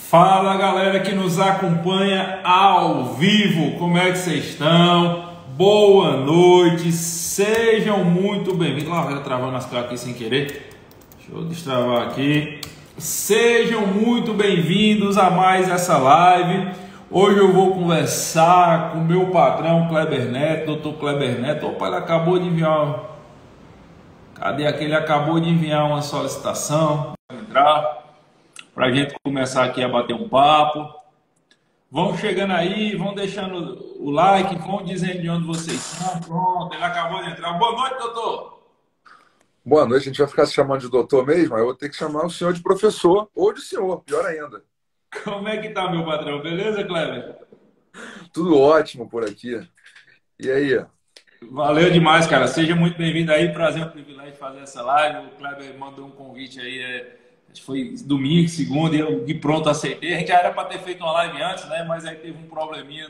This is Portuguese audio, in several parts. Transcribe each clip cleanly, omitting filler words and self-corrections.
Fala galera que nos acompanha ao vivo, como é que vocês estão? Boa noite, sejam muito bem-vindos. Lá, vai travando as caras aqui sem querer. Deixa eu destravar aqui. Sejam muito bem-vindos a mais essa live. Hoje eu vou conversar com o meu patrão Kleber Neto, Dr. Kleber Neto. Opa, ele acabou de enviar. Cadê aquele? Acabou de enviar uma solicitação para entrar. Para a gente começar aqui a bater um papo. Vão chegando aí, vão deixando o like, vão dizendo de onde vocês estão. Pronto, ele acabou de entrar. Boa noite, doutor. Boa noite, a gente vai ficar se chamando de doutor mesmo? Eu vou ter que chamar o senhor de professor ou de senhor, pior ainda. Como é que tá, meu patrão? Beleza, Kleber? Tudo ótimo por aqui. E aí? Valeu demais, cara. Seja muito bem-vindo aí. Prazer, um privilégio fazer essa live. O Kleber mandou um convite aí, acho que foi domingo, segunda, e eu de pronto aceitei. A gente já era para ter feito uma live antes, né? Mas aí teve um probleminha,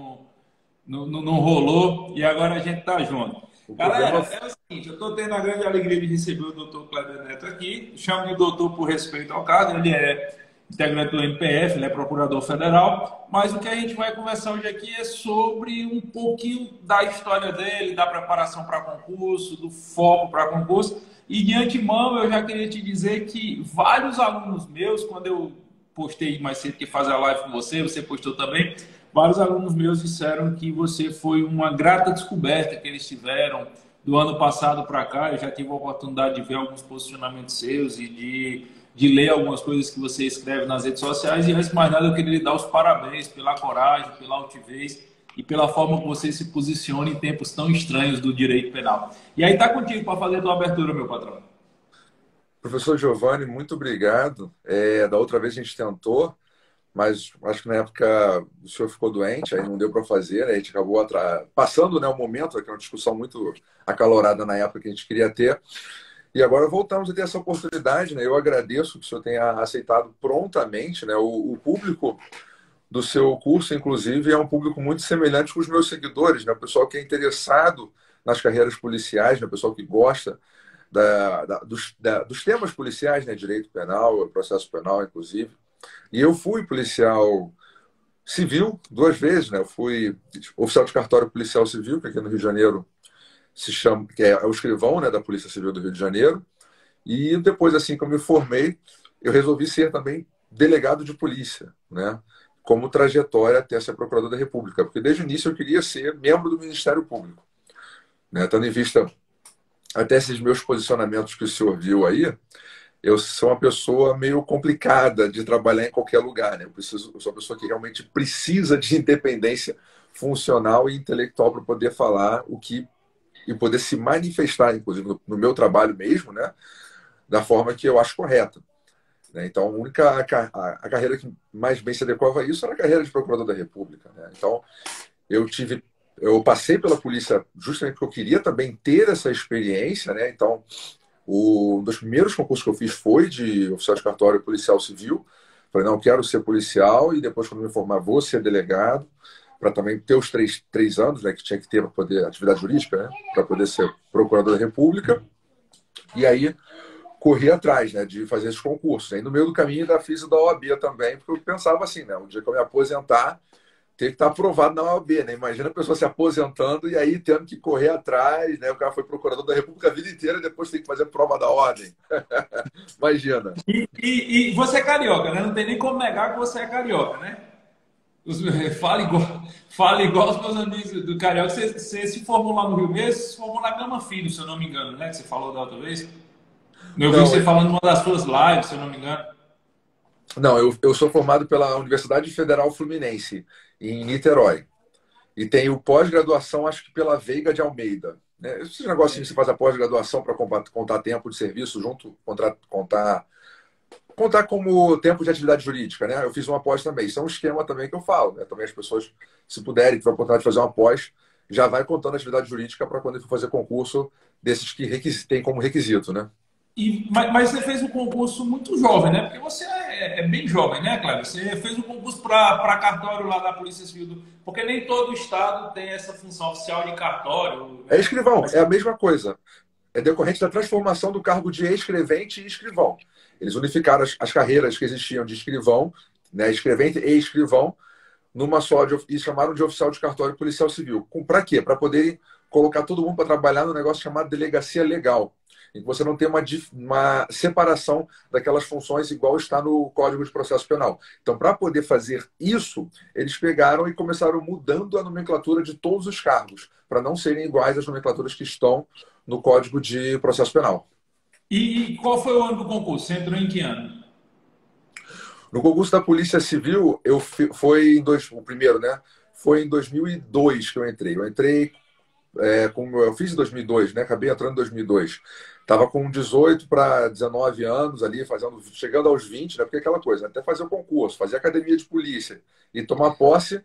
não rolou, e agora a gente tá junto. Galera, é o seguinte, eu estou tendo a grande alegria de receber o doutor Kleber Neto aqui. Chamo de doutor por respeito ao caso, ele é integrante do MPF, ele é procurador federal, mas o que a gente vai conversar hoje aqui é sobre um pouquinho da história dele, da preparação para concurso, do foco para concurso. E de antemão eu já queria te dizer que vários alunos meus, quando eu postei mais cedo que fazer a live com você postou também, vários alunos meus disseram que você foi uma grata descoberta que eles tiveram do ano passado para cá. Eu já tive a oportunidade de ver alguns posicionamentos seus e de ler algumas coisas que você escreve nas redes sociais. E antes de mais nada, eu queria lhe dar os parabéns pela coragem, pela altivez e pela forma que você se posiciona em tempos tão estranhos do direito penal. E aí tá contigo para fazer a tua abertura, meu patrão. Professor Giovanni, muito obrigado. Da outra vez a gente tentou, mas acho que na época o senhor ficou doente, aí não deu para fazer, aí a gente acabou passando, né, o momento, que é uma discussão muito acalorada na época que a gente queria ter. E agora voltamos a ter essa oportunidade, né? Eu agradeço que o senhor tenha aceitado prontamente, né? O público do seu curso, inclusive, é um público muito semelhante com os meus seguidores, né? O pessoal que é interessado nas carreiras policiais, né? O pessoal que gosta dos temas policiais, né? Direito penal, processo penal, inclusive. E eu fui policial civil 2 vezes, né? Eu fui oficial de cartório policial civil, que aqui no Rio de Janeiro se chama, que é o escrivão, né, da Polícia Civil do Rio de Janeiro. E depois, assim que eu me formei, eu resolvi ser também delegado de polícia, né? Como trajetória até ser procurador da República, porque desde o início eu queria ser membro do Ministério Público, né? Tendo em vista até esses meus posicionamentos que o senhor viu aí, eu sou uma pessoa meio complicada de trabalhar em qualquer lugar, né? Eu sou uma pessoa que realmente precisa de independência funcional e intelectual para poder falar e poder se manifestar, inclusive no meu trabalho mesmo, né? Da forma que eu acho correta. Então, a carreira que mais bem se adequava a isso era a carreira de procurador da República, né? Então, eu passei pela polícia justamente porque eu queria também ter essa experiência, né? Então, um dos primeiros concursos que eu fiz foi de oficial de cartório policial civil. Falei, não, quero ser policial e depois, quando me formar, vou ser delegado, para também ter os três anos, né, que tinha que ter para poder, atividade jurídica, né, para poder ser procurador da República. E aí, corri atrás, né, de fazer esses concursos. Aí, no meio do caminho, ainda fiz o da OAB também, porque eu pensava assim, né, um dia que eu me aposentar, tem que estar aprovado na OAB, né? Imagina a pessoa se aposentando e aí tendo que correr atrás, né? O cara foi procurador da República a vida inteira e depois tem que fazer prova da ordem. Imagina. E você é carioca, né? Não tem nem como negar que você é carioca, né? Fala igual os meus amigos do carioca. Você se formou lá no Rio mesmo, se formou na Gama Filho, se eu não me engano, né? Que você falou da outra vez. Eu vi você falando numa das suas lives, se eu não me engano. Não, eu sou formado pela Universidade Federal Fluminense, em Niterói. E tenho pós-graduação, acho que pela Veiga de Almeida. Né? Esse negocinho que você faz a pós-graduação para contar tempo de serviço junto, contar como tempo de atividade jurídica, né? Eu fiz uma pós também. Isso é um esquema também que eu falo, né? Também as pessoas, se puderem, tiver a oportunidade de fazer uma pós, já vai contando a atividade jurídica para quando for fazer concurso desses que tem como requisito, né? Mas você fez um concurso muito jovem, né? Porque você é bem jovem, né, Cláudio? Você fez um concurso para cartório lá da Polícia Civil. Porque nem todo estado tem essa função oficial de cartório. É escrivão, é a mesma coisa. É decorrente da transformação do cargo de escrevente e escrivão. Eles unificaram as carreiras que existiam de escrivão né, escrevente e escrivão, numa só, e chamaram de oficial de cartório policial civil. Para quê? Para poderem colocar todo mundo para trabalhar no negócio chamado delegacia legal, em que você não tem uma separação daquelas funções igual está no Código de Processo Penal. Então, para poder fazer isso, eles pegaram e começaram mudando a nomenclatura de todos os cargos, para não serem iguais às nomenclaturas que estão no Código de Processo Penal. E qual foi o ano do concurso? Você entrou em que ano? No concurso da Polícia Civil, o primeiro, né? Foi em 2002 que eu entrei. Eu entrei, eu fiz em 2002, né? Acabei entrando em 2002. Estava com 18 para 19 anos ali, chegando aos 20, né? Porque é aquela coisa, até fazer o concurso, fazer academia de polícia e tomar posse,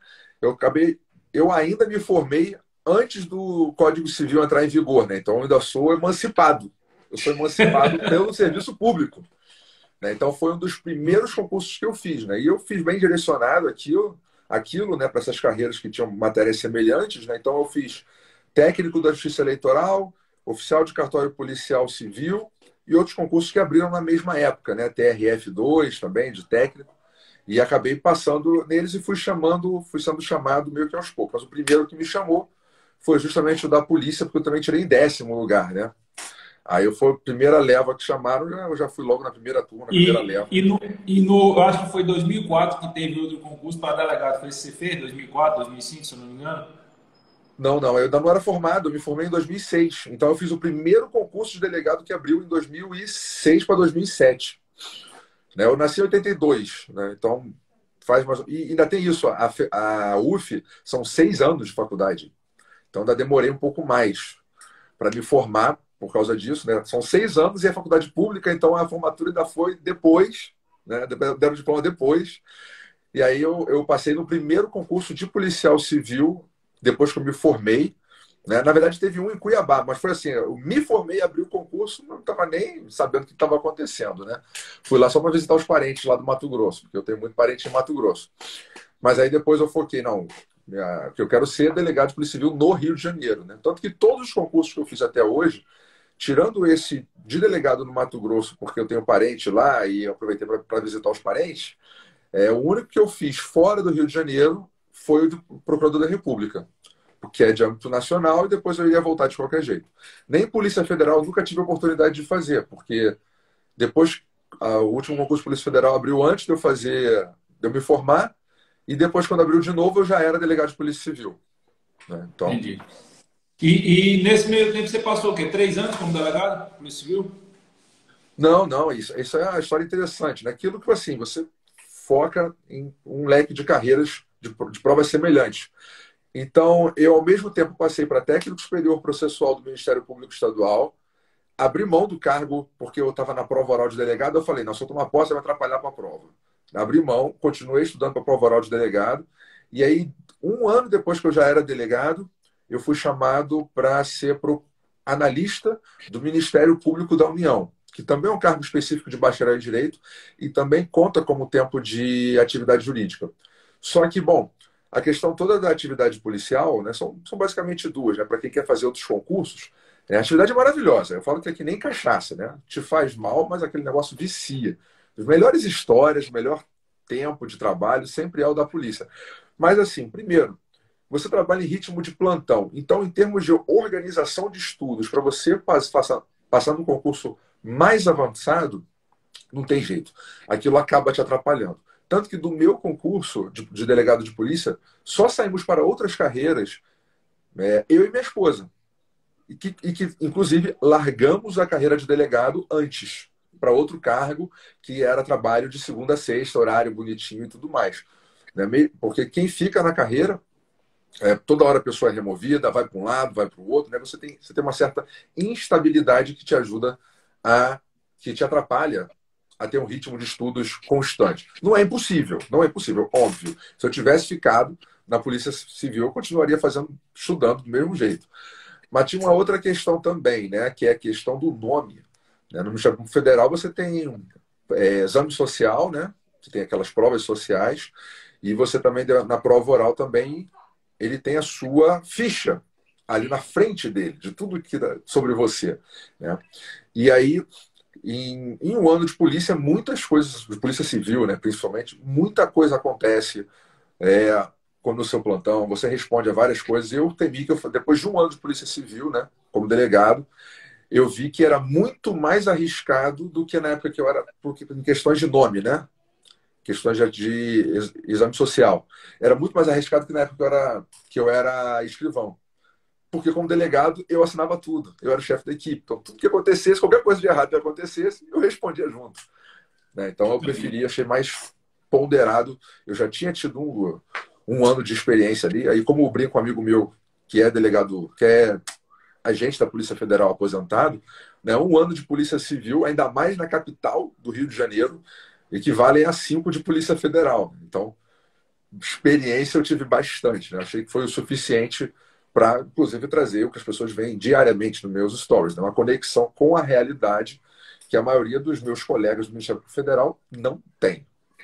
eu ainda me formei antes do Código Civil entrar em vigor, né? Então eu ainda sou emancipado. Eu sou emancipado pelo serviço público. Né? Então foi um dos primeiros concursos que eu fiz, né? E eu fiz bem direcionado aquilo, né, para essas carreiras que tinham matérias semelhantes, né? Então eu fiz técnico da Justiça Eleitoral, oficial de cartório policial civil e outros concursos que abriram na mesma época, né? TRF2 também, de técnico, e acabei passando neles e fui sendo chamado meio que aos poucos. Mas o primeiro que me chamou foi justamente o da polícia, porque eu também tirei em 10º lugar, né? Aí foi a primeira leva que chamaram, eu já fui logo na primeira turma, na primeira E, leva. e, no, e no, eu acho que foi 2004 que teve outro concurso para delegado. Foi esse que você fez? 2004, 2005, se eu não me engano? Não, eu ainda não era formado, eu me formei em 2006. Então eu fiz o primeiro concurso de delegado que abriu em 2006 para 2007. Né? Eu nasci em 82, né? Então faz mais... E ainda tem isso, a UF são 6 anos de faculdade. Então ainda demorei um pouco mais para me formar por causa disso, né? São 6 anos e a faculdade pública, então a formatura ainda foi depois, né? Deram o diploma depois. E aí eu passei no primeiro concurso de policial civil, depois que eu me formei. Né? Na verdade, teve um em Cuiabá, mas foi assim: eu me formei, abri o concurso, não estava nem sabendo o que estava acontecendo. Né? Fui lá só para visitar os parentes lá do Mato Grosso, porque eu tenho muito parente em Mato Grosso. Mas aí depois eu foquei, não, que eu quero ser delegado de Polícia Civil no Rio de Janeiro. Né? Tanto que todos os concursos que eu fiz até hoje, tirando esse de delegado no Mato Grosso, porque eu tenho parente lá e eu aproveitei para visitar os parentes, o único que eu fiz fora do Rio de Janeiro foi o do Procurador da República, porque é de âmbito nacional e depois eu ia voltar de qualquer jeito. Nem Polícia Federal eu nunca tive a oportunidade de fazer, porque depois o último concurso de Polícia Federal abriu antes de eu me formar, e depois, quando abriu de novo, eu já era delegado de Polícia Civil. Né? Então, Entendi. E nesse meio tempo você passou o quê? 3 anos como delegado? Polícia Civil? não, isso é uma história interessante. Né? Aquilo que assim, você foca em um leque de carreiras de provas semelhantes. Então, eu, ao mesmo tempo, passei para técnico superior processual do Ministério Público Estadual, abri mão do cargo porque eu estava na prova oral de delegado. Eu falei, não, se eu tomar posse, vai atrapalhar para a prova. Abri mão, continuei estudando para a prova oral de delegado. E aí, um ano depois que eu já era delegado, eu fui chamado para ser analista do Ministério Público da União, que também é um cargo específico de bacharel em Direito e também conta como tempo de atividade jurídica. Só que, bom, a questão toda da atividade policial, né, são basicamente duas. Né? Para quem quer fazer outros concursos, a atividade é maravilhosa. Eu falo que é que nem cachaça, né? Te faz mal, mas aquele negócio vicia. As melhores histórias, o melhor tempo de trabalho sempre é o da polícia. Mas, assim, primeiro, você trabalha em ritmo de plantão. Então, em termos de organização de estudos, para você passar num concurso mais avançado, não tem jeito. Aquilo acaba te atrapalhando. Tanto que do meu concurso de delegado de polícia, só saímos para outras carreiras, eu e minha esposa. E que, inclusive, largamos a carreira de delegado antes, para outro cargo, que era trabalho de segunda a sexta, horário bonitinho e tudo mais. Né? Porque quem fica na carreira, toda hora a pessoa é removida, vai para um lado, vai para o outro, né? Você tem uma certa instabilidade que te ajuda que te atrapalha a ter um ritmo de estudos constante. Não é impossível, óbvio. Se eu tivesse ficado na Polícia Civil, eu continuaria estudando do mesmo jeito. Mas tinha uma outra questão também, né? Que é a questão do nome. Né? No Ministério Público Federal você tem exame social, né? Você tem aquelas provas sociais, e você também, na prova oral também, ele tem a sua ficha ali na frente dele, de tudo sobre você. Né? E aí, em um ano de polícia, muitas coisas, de polícia civil, né, principalmente, muita coisa acontece quando no seu plantão, você responde a várias coisas. Eu temi que, depois de um ano de polícia civil, né, como delegado, eu vi que era muito mais arriscado do que na época que eu era, porque em questões de nome, né? Questões de exame social. Era muito mais arriscado que na época que eu era escrivão. Porque como delegado, eu assinava tudo. Eu era o chefe da equipe. Então, tudo que acontecesse, qualquer coisa de errado que acontecesse, eu respondia junto. Né? Então, eu preferi, achei mais ponderado. Eu já tinha tido um ano de experiência ali. Aí, como eu brinco com um amigo meu, que é delegado, que é agente da Polícia Federal aposentado, né, um ano de Polícia Civil, ainda mais na capital do Rio de Janeiro, equivalem a 5 de Polícia Federal. Então, experiência eu tive bastante. Né? Achei que foi o suficiente para, inclusive, trazer o que as pessoas veem diariamente nos meus stories, né? Uma conexão com a realidade que a maioria dos meus colegas do Ministério Federal não tem.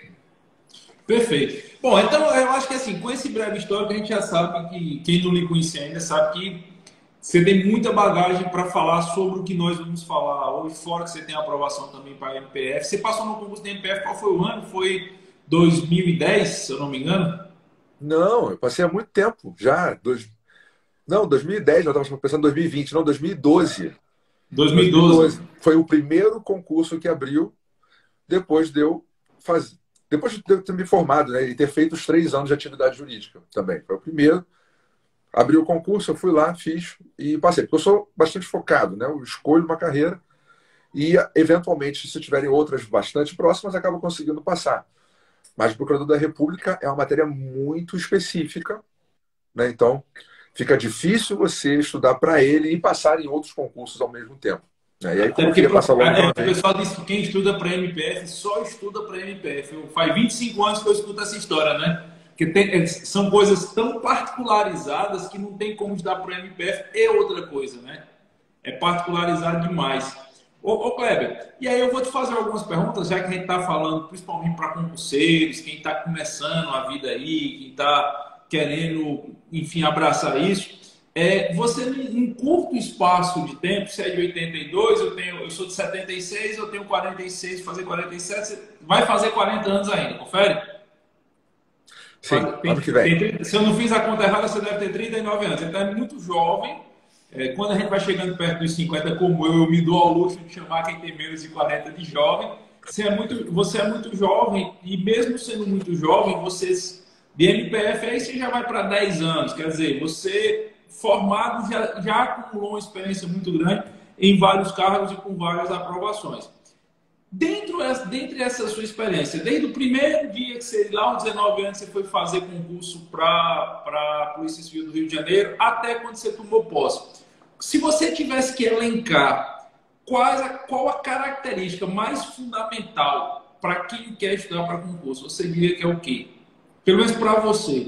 Perfeito. Bom, então eu acho que assim, com esse breve histórico, a gente já sabe que quem não lhe conhece ainda sabe que você tem muita bagagem para falar sobre o que nós vamos falar hoje, fora que você tem aprovação também para a MPF. Você passou no concurso da MPF, qual foi o ano? Foi 2010, se eu não me engano? Não, eu passei há muito tempo já. Não, 2010, nós estávamos pensando em 2020, não, 2012. 2012. 2012. Foi o primeiro concurso que abriu depois de eu fazer. Depois de eu ter me formado, né, e ter feito os 3 anos de atividade jurídica também. Foi o primeiro. Abriu o concurso, eu fui lá, fiz e passei. Porque eu sou bastante focado, né? Eu escolho uma carreira e, eventualmente, se tiverem outras bastante próximas, acabo conseguindo passar. Mas o Procurador da República é uma matéria muito específica, né? Então, fica difícil você estudar para ele e passar em outros concursos ao mesmo tempo. Né? E aí, Até como eu porque queria passar logo de uma o vez... pessoal diz que quem estuda para MPF só estuda para MPF. Faz 25 anos que eu escuto essa história, né? Porque são coisas tão particularizadas que não tem como estudar para MPF e outra coisa, né? É particularizado demais. Ô Kleber, e aí eu vou te fazer algumas perguntas, já que a gente está falando principalmente para concurseiros, quem está começando a vida aí, quem está querendo, enfim, abraçar isso. Você, em curto espaço de tempo, você é de 82, eu sou de 76, eu tenho 46, fazer 47, você vai fazer 40 anos ainda, confere? Sim, ano que vem. Se eu não fiz a conta errada, você deve ter 39 anos. Então é muito jovem. Quando a gente vai chegando perto dos 50, como eu me dou ao luxo de chamar quem tem menos de 40 de jovem. Você é muito jovem, e mesmo sendo muito jovem, você de MPF aí você já vai para 10 anos. Quer dizer, você formado já acumulou uma experiência muito grande em vários cargos e com várias aprovações. Dentre essa sua experiência, desde o primeiro dia que você, lá aos 19 anos, você foi fazer concurso para a Polícia Civil do Rio de Janeiro, até quando você tomou posse. Se você tivesse que elencar qual a característica mais fundamental para quem quer estudar para concurso, você diria que é o quê? Pelo menos para você.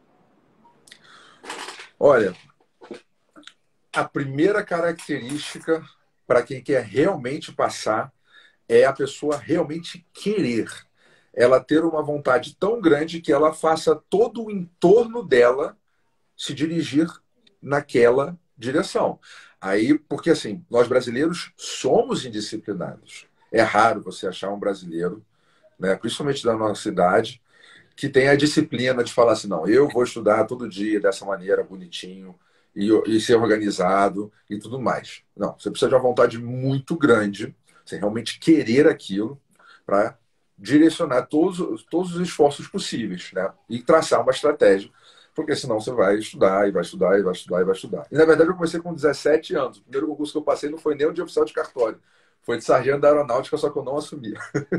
Olha, a primeira característica para quem quer realmente passar é a pessoa realmente querer. Ela ter uma vontade tão grande que ela faça todo o entorno dela se dirigir naquela direção. Aí, porque assim, nós brasileiros somos indisciplinados. É raro você achar um brasileiro, né, principalmente da nossa idade, que tenha a disciplina de falar assim, não, eu vou estudar todo dia dessa maneira, bonitinho, e ser organizado e tudo mais. Não, você precisa de uma vontade muito grande, você realmente querer aquilo para direcionar todos os esforços possíveis, né? E traçar uma estratégia, porque senão você vai estudar, e vai estudar, e vai estudar, e vai estudar. E, na verdade, eu comecei com 17 anos. O primeiro concurso que eu passei não foi nem o de oficial de cartório, foi de sargento da aeronáutica, só que eu não assumi.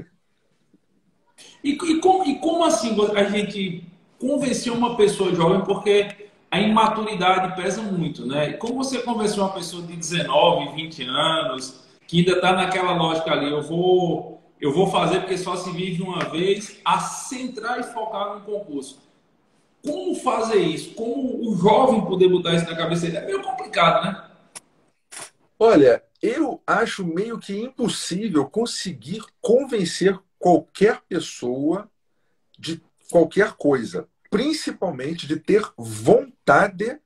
Como assim a gente convenceu uma pessoa jovem, porque a imaturidade pesa muito, né? E como você convenceu uma pessoa de 19, 20 anos, que ainda está naquela lógica ali, eu vou fazer porque só se vive uma vez, a centrar e focar no concurso. Como fazer isso? Como o jovem poder botar isso na cabeça dele? É meio complicado, né? Olha, eu acho meio que impossível conseguir convencer qualquer pessoa de qualquer coisa, principalmente de ter vontade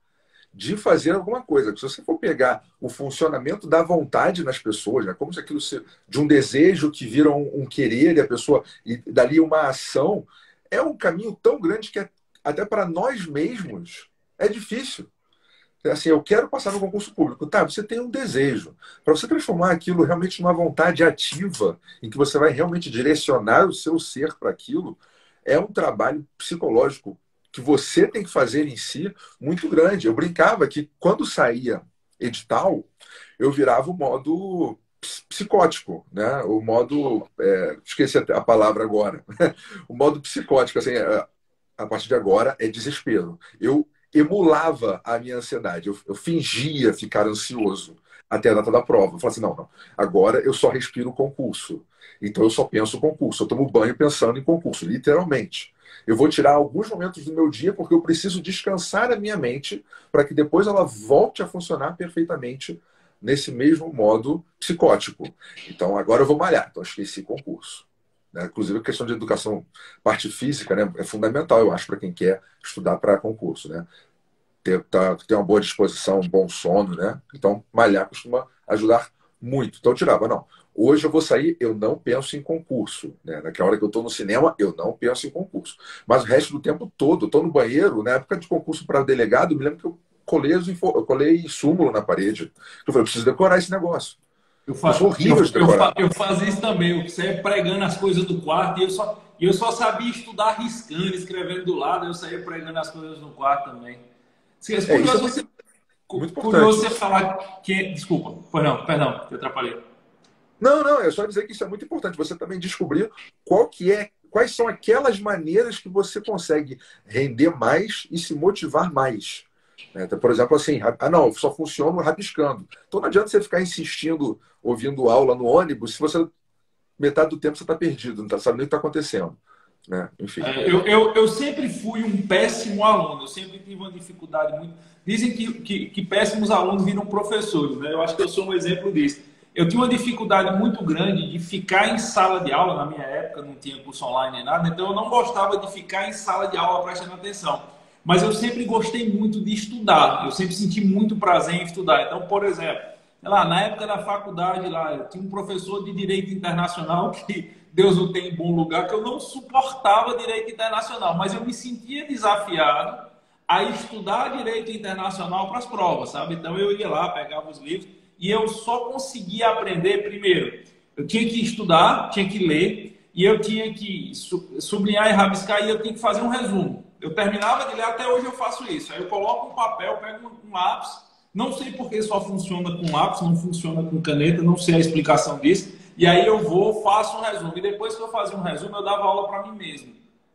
de fazer alguma coisa. Se você for pegar o funcionamento da vontade nas pessoas, né, como se aquilo de um desejo que vira um querer e a pessoa e dali uma ação, é um caminho tão grande que até para nós mesmos é difícil. Assim, eu quero passar no concurso público. Tá, você tem um desejo. Para você transformar aquilo realmente numa vontade ativa, em que você vai realmente direcionar o seu ser para aquilo, é um trabalho psicológico que você tem que fazer em si muito grande. Eu brincava que quando saía edital, eu virava o modo psicótico, né? O modo... esqueci a palavra agora. O modo psicótico, assim, a partir de agora é desespero. Eu emulava a minha ansiedade. Eu fingia ficar ansioso até a data da prova. Eu falava assim, não, agora eu só respiro concurso. Então eu só penso concurso. Eu tomo banho pensando em concurso, literalmente. Eu vou tirar alguns momentos do meu dia porque eu preciso descansar a minha mente para que depois ela volte a funcionar perfeitamente nesse mesmo modo psicótico. Então agora eu vou malhar. Então eu esqueci concurso. Né? Inclusive a questão de educação, parte física, né, é fundamental, eu acho, para quem quer estudar para concurso. Né? Ter uma boa disposição, um bom sono. Né? Então malhar costuma ajudar muito. Então eu tirava, não. Hoje eu vou sair, eu não penso em concurso. Né? Naquela hora que eu estou no cinema, eu não penso em concurso. Mas o resto do tempo todo, eu estou no banheiro, na época de concurso para delegado, me lembro que eu colei súmulo na parede. Eu falei, eu preciso decorar esse negócio. Eu sou horrível de decorar. Eu fazia isso também. Eu saía pregando as coisas do quarto e eu só sabia estudar riscando, escrevendo do lado. Eu saía pregando as coisas no quarto também. Muito Curioso importante. você falar que... Desculpa. Pois não, perdão, te atrapalhei. Não, é só dizer que isso é muito importante. Você também descobrir quais são aquelas maneiras que você consegue render mais e se motivar mais. Né? Então, por exemplo, assim, não, só funciona rabiscando. Então não adianta você ficar insistindo, ouvindo aula no ônibus, se você metade do tempo você está perdido, não sabe nem o que está acontecendo. Né? Enfim. Eu sempre fui um péssimo aluno, eu sempre tive uma dificuldade muito. Dizem que péssimos alunos viram professores, né? Eu acho que eu sou um exemplo disso. Eu tinha uma dificuldade muito grande de ficar em sala de aula, na minha época não tinha curso online nem nada, então eu não gostava de ficar em sala de aula prestando atenção. Mas eu sempre gostei muito de estudar, eu sempre senti muito prazer em estudar. Então, por exemplo, sei lá, na época da faculdade, lá, eu tinha um professor de Direito Internacional que Deus o tem em bom lugar, que eu não suportava Direito Internacional, mas eu me sentia desafiado a estudar Direito Internacional para as provas, sabe? Então eu ia lá, pegava os livros e eu só conseguia aprender primeiro. Eu tinha que estudar, tinha que ler e eu tinha que sublinhar e rabiscar e eu tinha que fazer um resumo. Eu terminava de ler, até hoje eu faço isso. Aí eu coloco um papel, pego um lápis, não sei por que só funciona com lápis, não funciona com caneta, não sei a explicação disso. E aí eu vou, faço um resumo. E depois que eu fazia um resumo, eu dava aula para mim mesmo.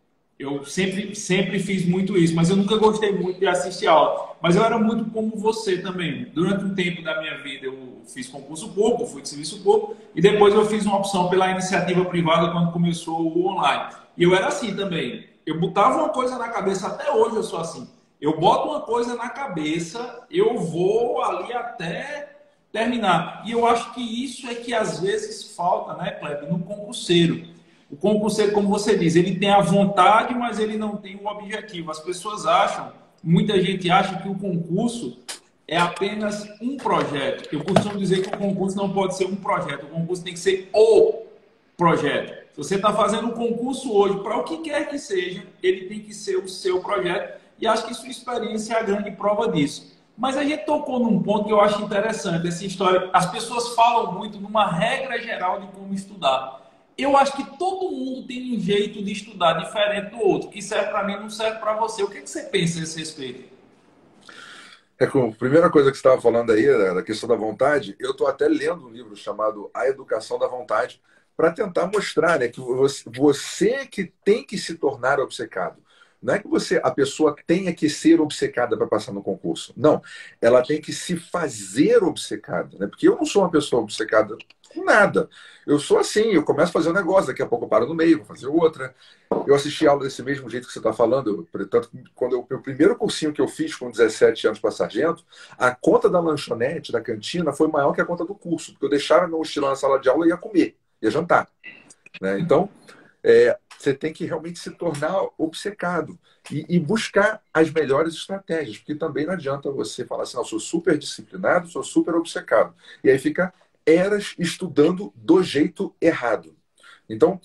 Eu sempre fiz muito isso, mas eu nunca gostei muito de assistir aula. Mas eu era muito como você também. Durante um tempo da minha vida eu fiz concurso público, fui de serviço público, e depois eu fiz uma opção pela iniciativa privada quando começou o online. E eu era assim também. Eu botava uma coisa na cabeça, até hoje eu sou assim. Eu boto uma coisa na cabeça, eu vou ali até terminar. E eu acho que isso é que às vezes falta, né, Kleber, no concurseiro. O concurseiro, como você diz, ele tem a vontade, mas ele não tem o objetivo. As pessoas acham, muita gente acha que o concurso é apenas um projeto. Eu costumo dizer que o concurso não pode ser um projeto, o concurso tem que ser o projeto. Se você está fazendo um concurso hoje, para o que quer que seja, ele tem que ser o seu projeto. E acho que sua experiência é a grande prova disso. Mas a gente tocou num ponto que eu acho interessante, essa história. As pessoas falam muito numa regra geral de como estudar. Eu acho que todo mundo tem um jeito de estudar diferente do outro. O que serve para mim não serve para você. O que você pensa a esse respeito? A primeira coisa que você estava falando aí, da questão da vontade, eu estou até lendo um livro chamado A Educação da Vontade, para tentar mostrar, né, que você que tem que se tornar obcecado. Não é que a pessoa tenha que ser obcecada para passar no concurso. Não, ela tem que se fazer obcecada. Né? Porque eu não sou uma pessoa obcecada com nada. Eu sou assim, eu começo a fazer um negócio, daqui a pouco eu paro no meio, vou fazer outra. Eu assisti aula desse mesmo jeito que você está falando. Portanto, o primeiro cursinho que eu fiz com 17 anos para sargento, a conta da lanchonete, da cantina, foi maior que a conta do curso. Porque eu deixava meu mochilão na sala de aula e ia comer, ia jantar. Né? Então, você tem que realmente se tornar obcecado e buscar as melhores estratégias, porque também não adianta você falar assim, não, eu sou super disciplinado, sou super obcecado. E aí fica eras estudando do jeito errado. Então,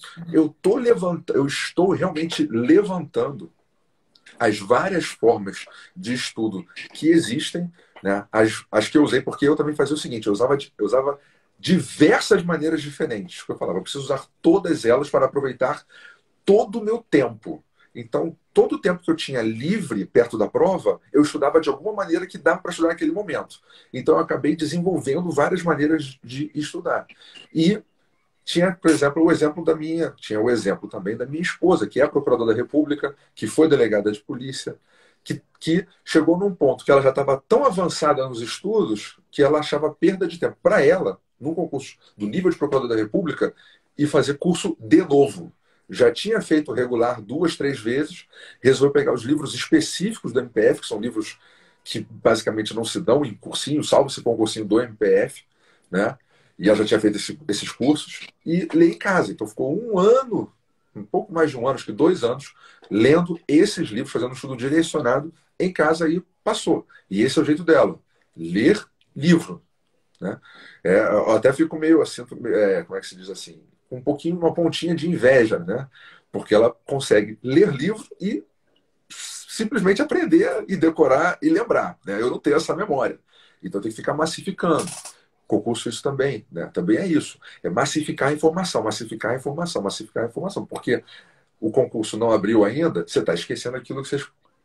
eu estou realmente levantando as várias formas de estudo que existem, né? As que eu usei, porque eu também fazia o seguinte, eu usava diversas maneiras diferentes. Eu falava, eu preciso usar todas elas para aproveitar todo o meu tempo. Então, todo o tempo que eu tinha livre perto da prova, eu estudava de alguma maneira que dava para estudar naquele momento. Então, eu acabei desenvolvendo várias maneiras de estudar. E tinha, por exemplo, tinha o exemplo também da minha esposa, que é procuradora da República, que foi delegada de polícia, que chegou num ponto que ela já estava tão avançada nos estudos que ela achava perda de tempo para ela, no concurso do nível de procuradora da República, e fazer curso de novo. Já tinha feito regular 2, 3 vezes, resolveu pegar os livros específicos do MPF, que são livros que basicamente não se dão em cursinho, salvo se for um cursinho do MPF, né? E ela já tinha feito esses cursos, e lê em casa. Então ficou um ano, um pouco mais de um ano, acho que 2 anos, lendo esses livros, fazendo um estudo direcionado em casa, e passou. E esse é o jeito dela, ler livro. Né? Eu até fico meio assim, como é que se diz assim, um pouquinho, uma pontinha de inveja, né? Porque ela consegue ler livro e simplesmente aprender e decorar e lembrar. Né? Eu não tenho essa memória. Então tem que ficar massificando. Concurso isso também, né? Também é isso. É massificar a informação, massificar a informação, massificar a informação. Porque o concurso não abriu ainda, você está esquecendo aquilo que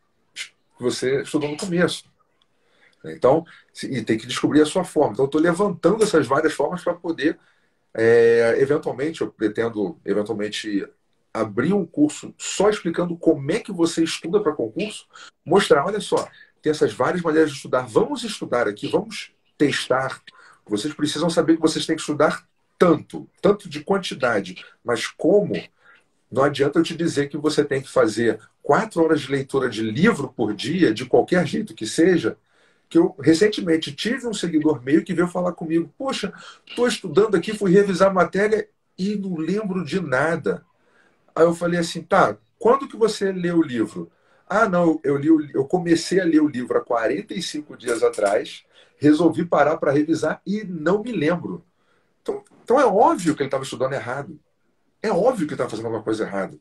você estudou no começo. Então, e tem que descobrir a sua forma. Então, eu estou levantando essas várias formas para poder, eventualmente, eu pretendo, eventualmente, abrir um curso só explicando como é que você estuda para concurso, mostrar, olha só, tem essas várias maneiras de estudar, vamos estudar aqui, vamos testar. Vocês precisam saber que vocês têm que estudar tanto de quantidade, mas como, não adianta eu te dizer que você tem que fazer 4 horas de leitura de livro por dia, de qualquer jeito que seja, que eu recentemente tive um seguidor meu que veio falar comigo, poxa, estou estudando aqui, fui revisar a matéria e não lembro de nada. Aí eu falei assim, tá, quando que você leu o livro? Ah, não, eu comecei a ler o livro há 45 dias atrás, resolvi parar para revisar e não me lembro. Então é óbvio que ele estava estudando errado. É óbvio que ele estava fazendo alguma coisa errada.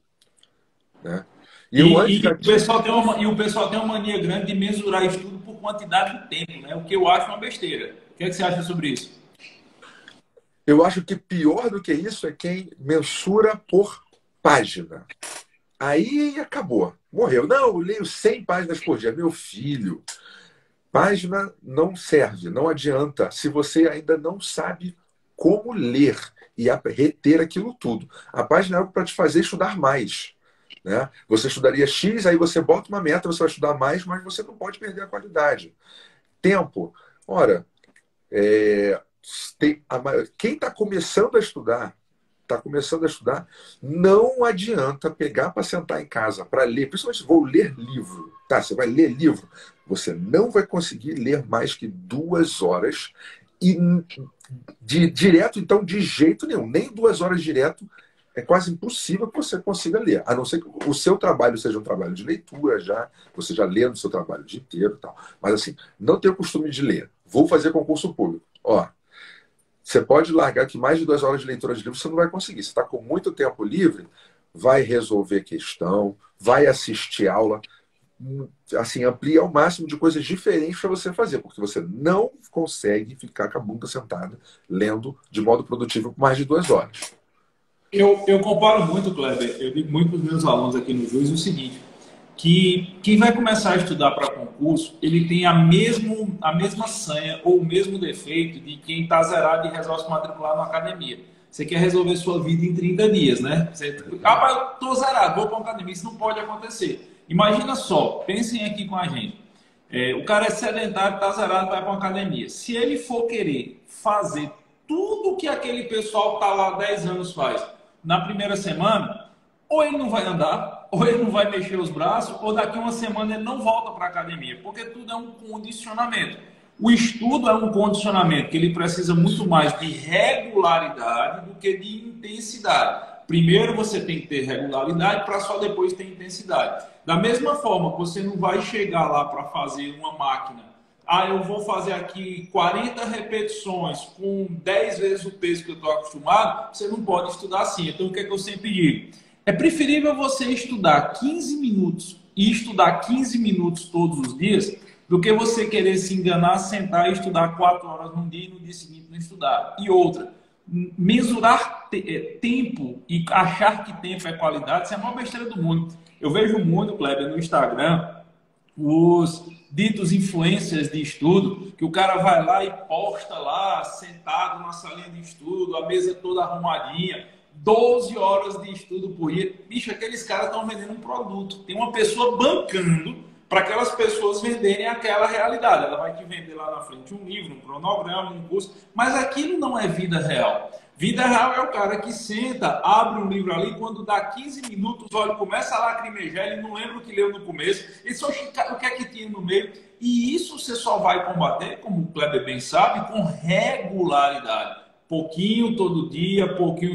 Né? E eu antes já tinha... o pessoal tem uma mania grande de mensurar estudo por quantidade de tempo, né? O que eu acho uma besteira. O que é que você acha sobre isso? Eu acho que pior do que isso é quem mensura por página. Aí acabou. Morreu. Não, eu leio 100 páginas por dia. Meu filho, página não serve, não adianta se você ainda não sabe como ler e reter aquilo tudo. A página é algo para te fazer estudar mais. Né? Você estudaria X, aí você bota uma meta, você vai estudar mais, mas você não pode perder a qualidade. Tempo. Ora, quem está começando a estudar, não adianta pegar para sentar em casa, para ler, principalmente se vou ler livro. Tá, você vai ler livro, você não vai conseguir ler mais que 2 horas e direto, então, de jeito nenhum, nem 2 horas direto, é quase impossível que você consiga ler, a não ser que o seu trabalho seja um trabalho de leitura, você já lê no seu trabalho o dia inteiro e tal. Mas assim, não tenho o costume de ler. Vou fazer concurso público. Ó, você pode largar que mais de 2 horas de leitura de livro você não vai conseguir. Você está com muito tempo livre, vai resolver questão, vai assistir aula, assim, amplia ao máximo de coisas diferentes para você fazer, porque você não consegue ficar com a bunda sentada lendo de modo produtivo por mais de 2 horas. Eu comparo muito, Kleber, eu digo muito para os meus alunos aqui no Juiz o seguinte, que quem vai começar a estudar para concurso, ele tem a mesma sanha ou o mesmo defeito de quem está zerado e resolve se matricular na academia. Você quer resolver sua vida em 30 dias, né? Eu estou zerado, vou para uma academia, isso não pode acontecer. Imagina só, pensem aqui com a gente. O cara é sedentário, está zerado, vai para uma academia. Se ele for querer fazer tudo que aquele pessoal que está lá há 10 anos faz, na primeira semana, ou ele não vai andar, ou ele não vai mexer os braços, ou daqui a uma semana ele não volta para a academia, porque tudo é um condicionamento. O estudo é um condicionamento que ele precisa muito mais de regularidade do que de intensidade. Primeiro você tem que ter regularidade para só depois ter intensidade. Da mesma forma, você não vai chegar lá para fazer uma máquina. Ah, eu vou fazer aqui 40 repetições com 10 vezes o peso que eu estou acostumado. Você não pode estudar assim. Então, o que é que eu sempre digo? É preferível você estudar 15 minutos e estudar 15 minutos todos os dias do que você querer se enganar, sentar e estudar 4 horas num dia e no dia seguinte não estudar. E outra, mesurar tempo e achar que tempo é qualidade, isso é a maior besteira do mundo. Eu vejo muito, Kleber, no Instagram, os ditos influencers de estudo, que o cara vai lá e posta lá, sentado na salinha de estudo, a mesa toda arrumadinha, 12 horas de estudo por dia. Bicho, aqueles caras estão vendendo um produto. Tem uma pessoa bancando para aquelas pessoas venderem aquela realidade. Ela vai te vender lá na frente um livro, um cronograma, um curso, mas aquilo não é vida real. Vida real é o cara que senta, abre um livro ali, quando dá 15 minutos, olha, começa a lacrimejar, ele não lembra o que leu no começo, ele só o que é que tinha no meio. E isso você só vai combater, como o Kleber bem sabe, com regularidade. Pouquinho todo dia,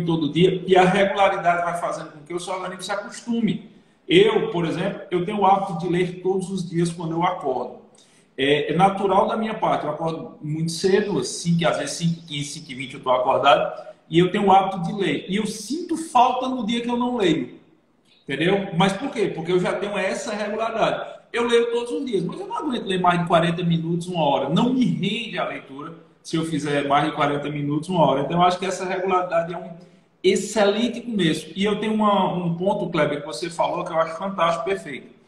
e a regularidade vai fazendo com que o seu organismo se acostume. Eu, por exemplo, eu tenho o hábito de ler todos os dias quando eu acordo. É natural da minha parte, eu acordo muito cedo, às vezes 5h15, 5h20 eu estou acordado, e eu tenho o hábito de ler. E eu sinto falta no dia que eu não leio, entendeu? Mas por quê? Porque eu já tenho essa regularidade. Eu leio todos os dias, mas eu não aguento ler mais de 40 minutos, 1 hora. Não me rende a leitura se eu fizer mais de 40 minutos, 1 hora. Então eu acho que essa regularidade é um excelente começo. E eu tenho um ponto, Kleber, que você falou que eu acho fantástico, perfeito.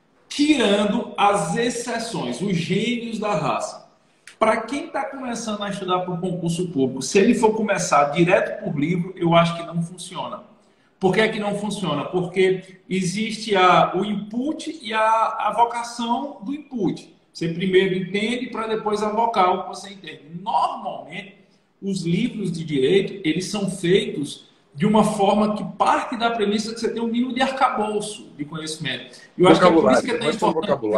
Tirando as exceções, os gênios da raça. Para quem está começando a estudar para o concurso público, se ele for começar direto por livro, eu acho que não funciona. Por que é que não funciona? Porque existe o input e a vocação do input. Você primeiro entende para depois avocar o que você entende. Normalmente, os livros de direito, eles são feitos de uma forma que parte da premissa que você tem um mínimo de arcabouço de conhecimento. Eu acho que é por isso que é tão importante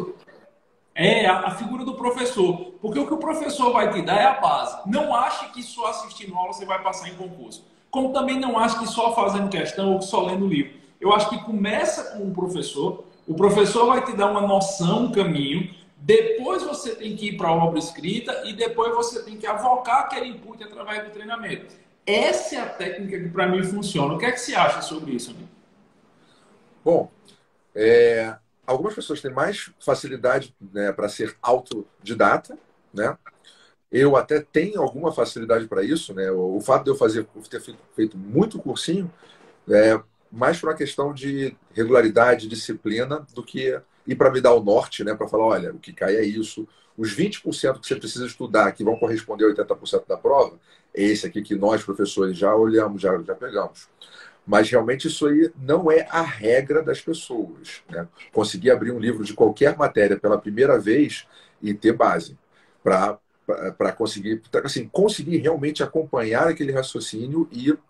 a figura do professor. Porque o que o professor vai te dar é a base. Não ache que só assistindo aula você vai passar em concurso. Como também não acho que só fazendo questão ou só lendo livro. Eu acho que começa com o professor vai te dar uma noção, um caminho, depois você tem que ir para a obra escrita e depois você tem que avocar aquele input através do treinamento. Essa é a técnica que para mim funciona. O que é que você acha sobre isso, amigo? Bom, algumas pessoas têm mais facilidade, né, para ser autodidata, né? Eu até tenho alguma facilidade para isso, né? O fato de eu ter feito muito cursinho é mais por uma questão de regularidade, disciplina, do que ir para me dar o norte, né? Para falar, olha, o que cai é isso. Os 20% que você precisa estudar, que vão corresponder a 80% da prova, é esse aqui que nós, professores, já olhamos, já pegamos. Mas realmente isso aí não é a regra das pessoas, né? Conseguir abrir um livro de qualquer matéria pela primeira vez e ter base para conseguir, assim, conseguir realmente acompanhar aquele raciocínio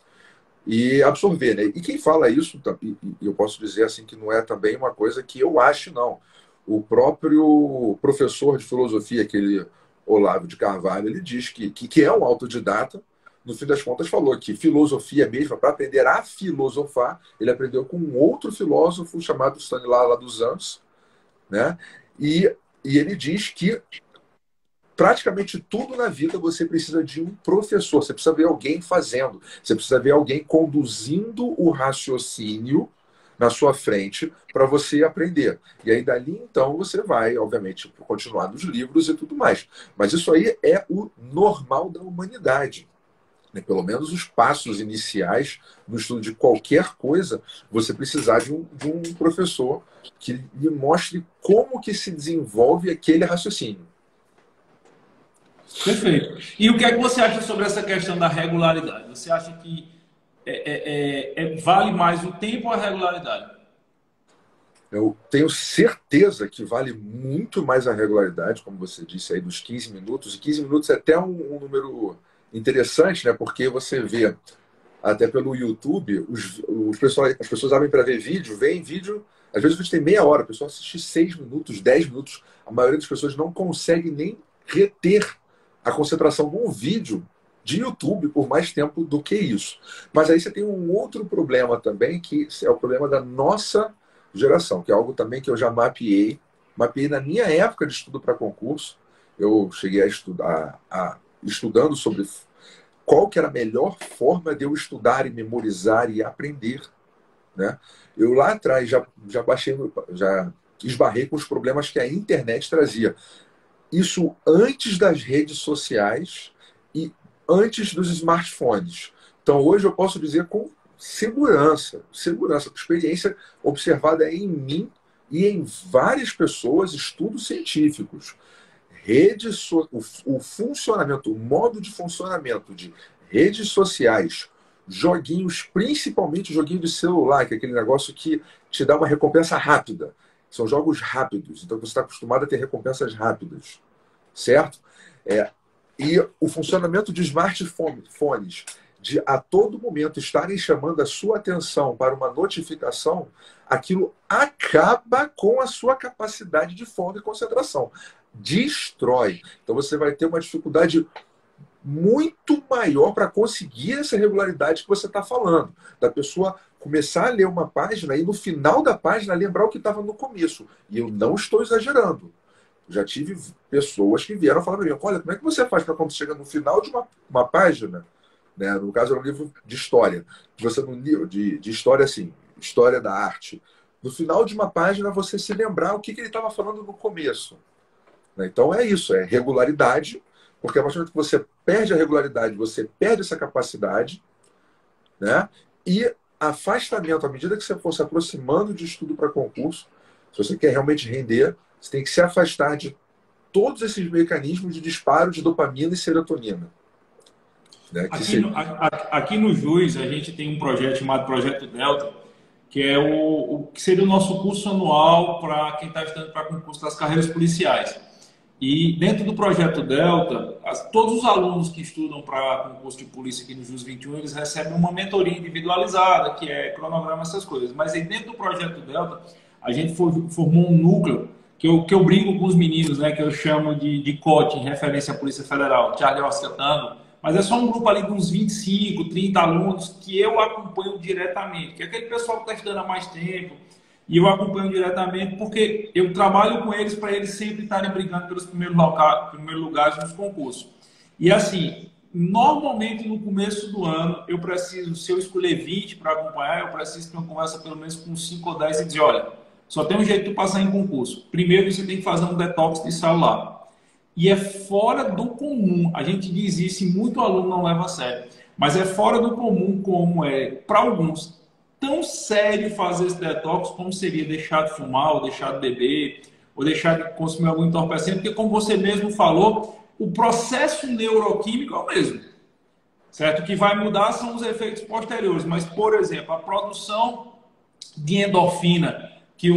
e absorver, né? E quem fala isso, e eu posso dizer assim que não é também uma coisa que eu acho, não. O próprio professor de filosofia, aquele Olavo de Carvalho, ele diz que é um autodidata. No fim das contas, falou que filosofia mesmo, para aprender a filosofar, ele aprendeu com um outro filósofo chamado Stanislas dos Anjos, né? E ele diz que praticamente tudo na vida você precisa de um professor, você precisa ver alguém fazendo, você precisa ver alguém conduzindo o raciocínio na sua frente para você aprender. E aí dali então você vai, obviamente, continuar nos livros e tudo mais. Mas isso aí é o normal da humanidade. Pelo menos os passos iniciais no estudo de qualquer coisa, você precisar de um professor que lhe mostre como que se desenvolve aquele raciocínio. Perfeito. E o que é que você acha sobre essa questão da regularidade? Você acha que vale mais o tempo ou a regularidade? Eu tenho certeza que vale muito mais a regularidade, como você disse aí, dos 15 minutos. E 15 minutos é até um número interessante, né? Porque você vê, até pelo YouTube, as pessoas abrem para ver vídeo, veem vídeo, às vezes o vídeo tem meia hora, a pessoa assiste 6 minutos, 10 minutos. A maioria das pessoas não consegue nem reter a concentração num vídeo de YouTube por mais tempo do que isso. Mas aí você tem um outro problema também, que é o problema da nossa geração, que é algo também que eu já mapeei. Mapeei na minha época de estudo para concurso. Eu cheguei a estudar, estudando sobre qual que era a melhor forma de eu estudar e memorizar e aprender, né? Eu lá atrás já esbarrei com os problemas que a internet trazia. Isso antes das redes sociais e antes dos smartphones. Então hoje eu posso dizer com segurança, experiência observada em mim e em várias pessoas, estudos científicos. O funcionamento, o modo de funcionamento de redes sociais, joguinhos, principalmente joguinho de celular, que é aquele negócio que te dá uma recompensa rápida. São jogos rápidos, então você está acostumado a ter recompensas rápidas, certo? E o funcionamento de smartphones, de a todo momento estarem chamando a sua atenção para uma notificação, aquilo acaba com a sua capacidade de foco e concentração. Destrói. Então você vai ter uma dificuldade muito maior para conseguir essa regularidade que você está falando. Da pessoa começar a ler uma página e no final da página lembrar o que estava no começo. E eu não estou exagerando. Já tive pessoas que vieram falar para mim, olha, como é que você faz para quando chega no final de uma página, né? No caso era um livro de história, você no livro de história assim, história da arte. No final de uma página você se lembrar o que ele estava falando no começo. Né? Então é isso, é regularidade, porque a partir do momento que você perde a regularidade, você perde essa capacidade, né? E afastamento, à medida que você for se aproximando de estudo para concurso, se você quer realmente render, você tem que se afastar de todos esses mecanismos de disparo de dopamina e serotonina. Né? Aqui no JUS, a gente tem um projeto chamado Projeto Delta, que é o que seria o nosso curso anual para quem está estudando para concurso das carreiras policiais. E dentro do Projeto Delta, todos os alunos que estudam para concurso de polícia aqui no JUS 21, eles recebem uma mentoria individualizada, que é cronograma, essas coisas. Mas aí dentro do Projeto Delta, a gente formou um núcleo que eu brinco com os meninos, né, que eu chamo de COT, em referência à Polícia Federal, Charlie Oscar Tango, mas é só um grupo ali de uns 25, 30 alunos que eu acompanho diretamente, que é aquele pessoal que está estudando há mais tempo, e eu acompanho diretamente porque eu trabalho com eles para eles sempre estarem brigando pelos primeiros lugares nos concursos. E assim, normalmente no começo do ano, eu preciso, se eu escolher 20 para acompanhar, eu preciso ter uma conversa pelo menos com 5 ou 10 e dizer, olha, só tem um jeito de passar em concurso. Primeiro, você tem que fazer um detox de celular. E é fora do comum. A gente diz isso e muito aluno não leva a sério. Mas é fora do comum como é, para alguns, tão sério fazer esse detox como seria deixar de fumar, ou deixar de beber, ou deixar de consumir algum entorpecente. Porque, como você mesmo falou, o processo neuroquímico é o mesmo. Certo? O que vai mudar são os efeitos posteriores. Mas, por exemplo, a produção de endorfina que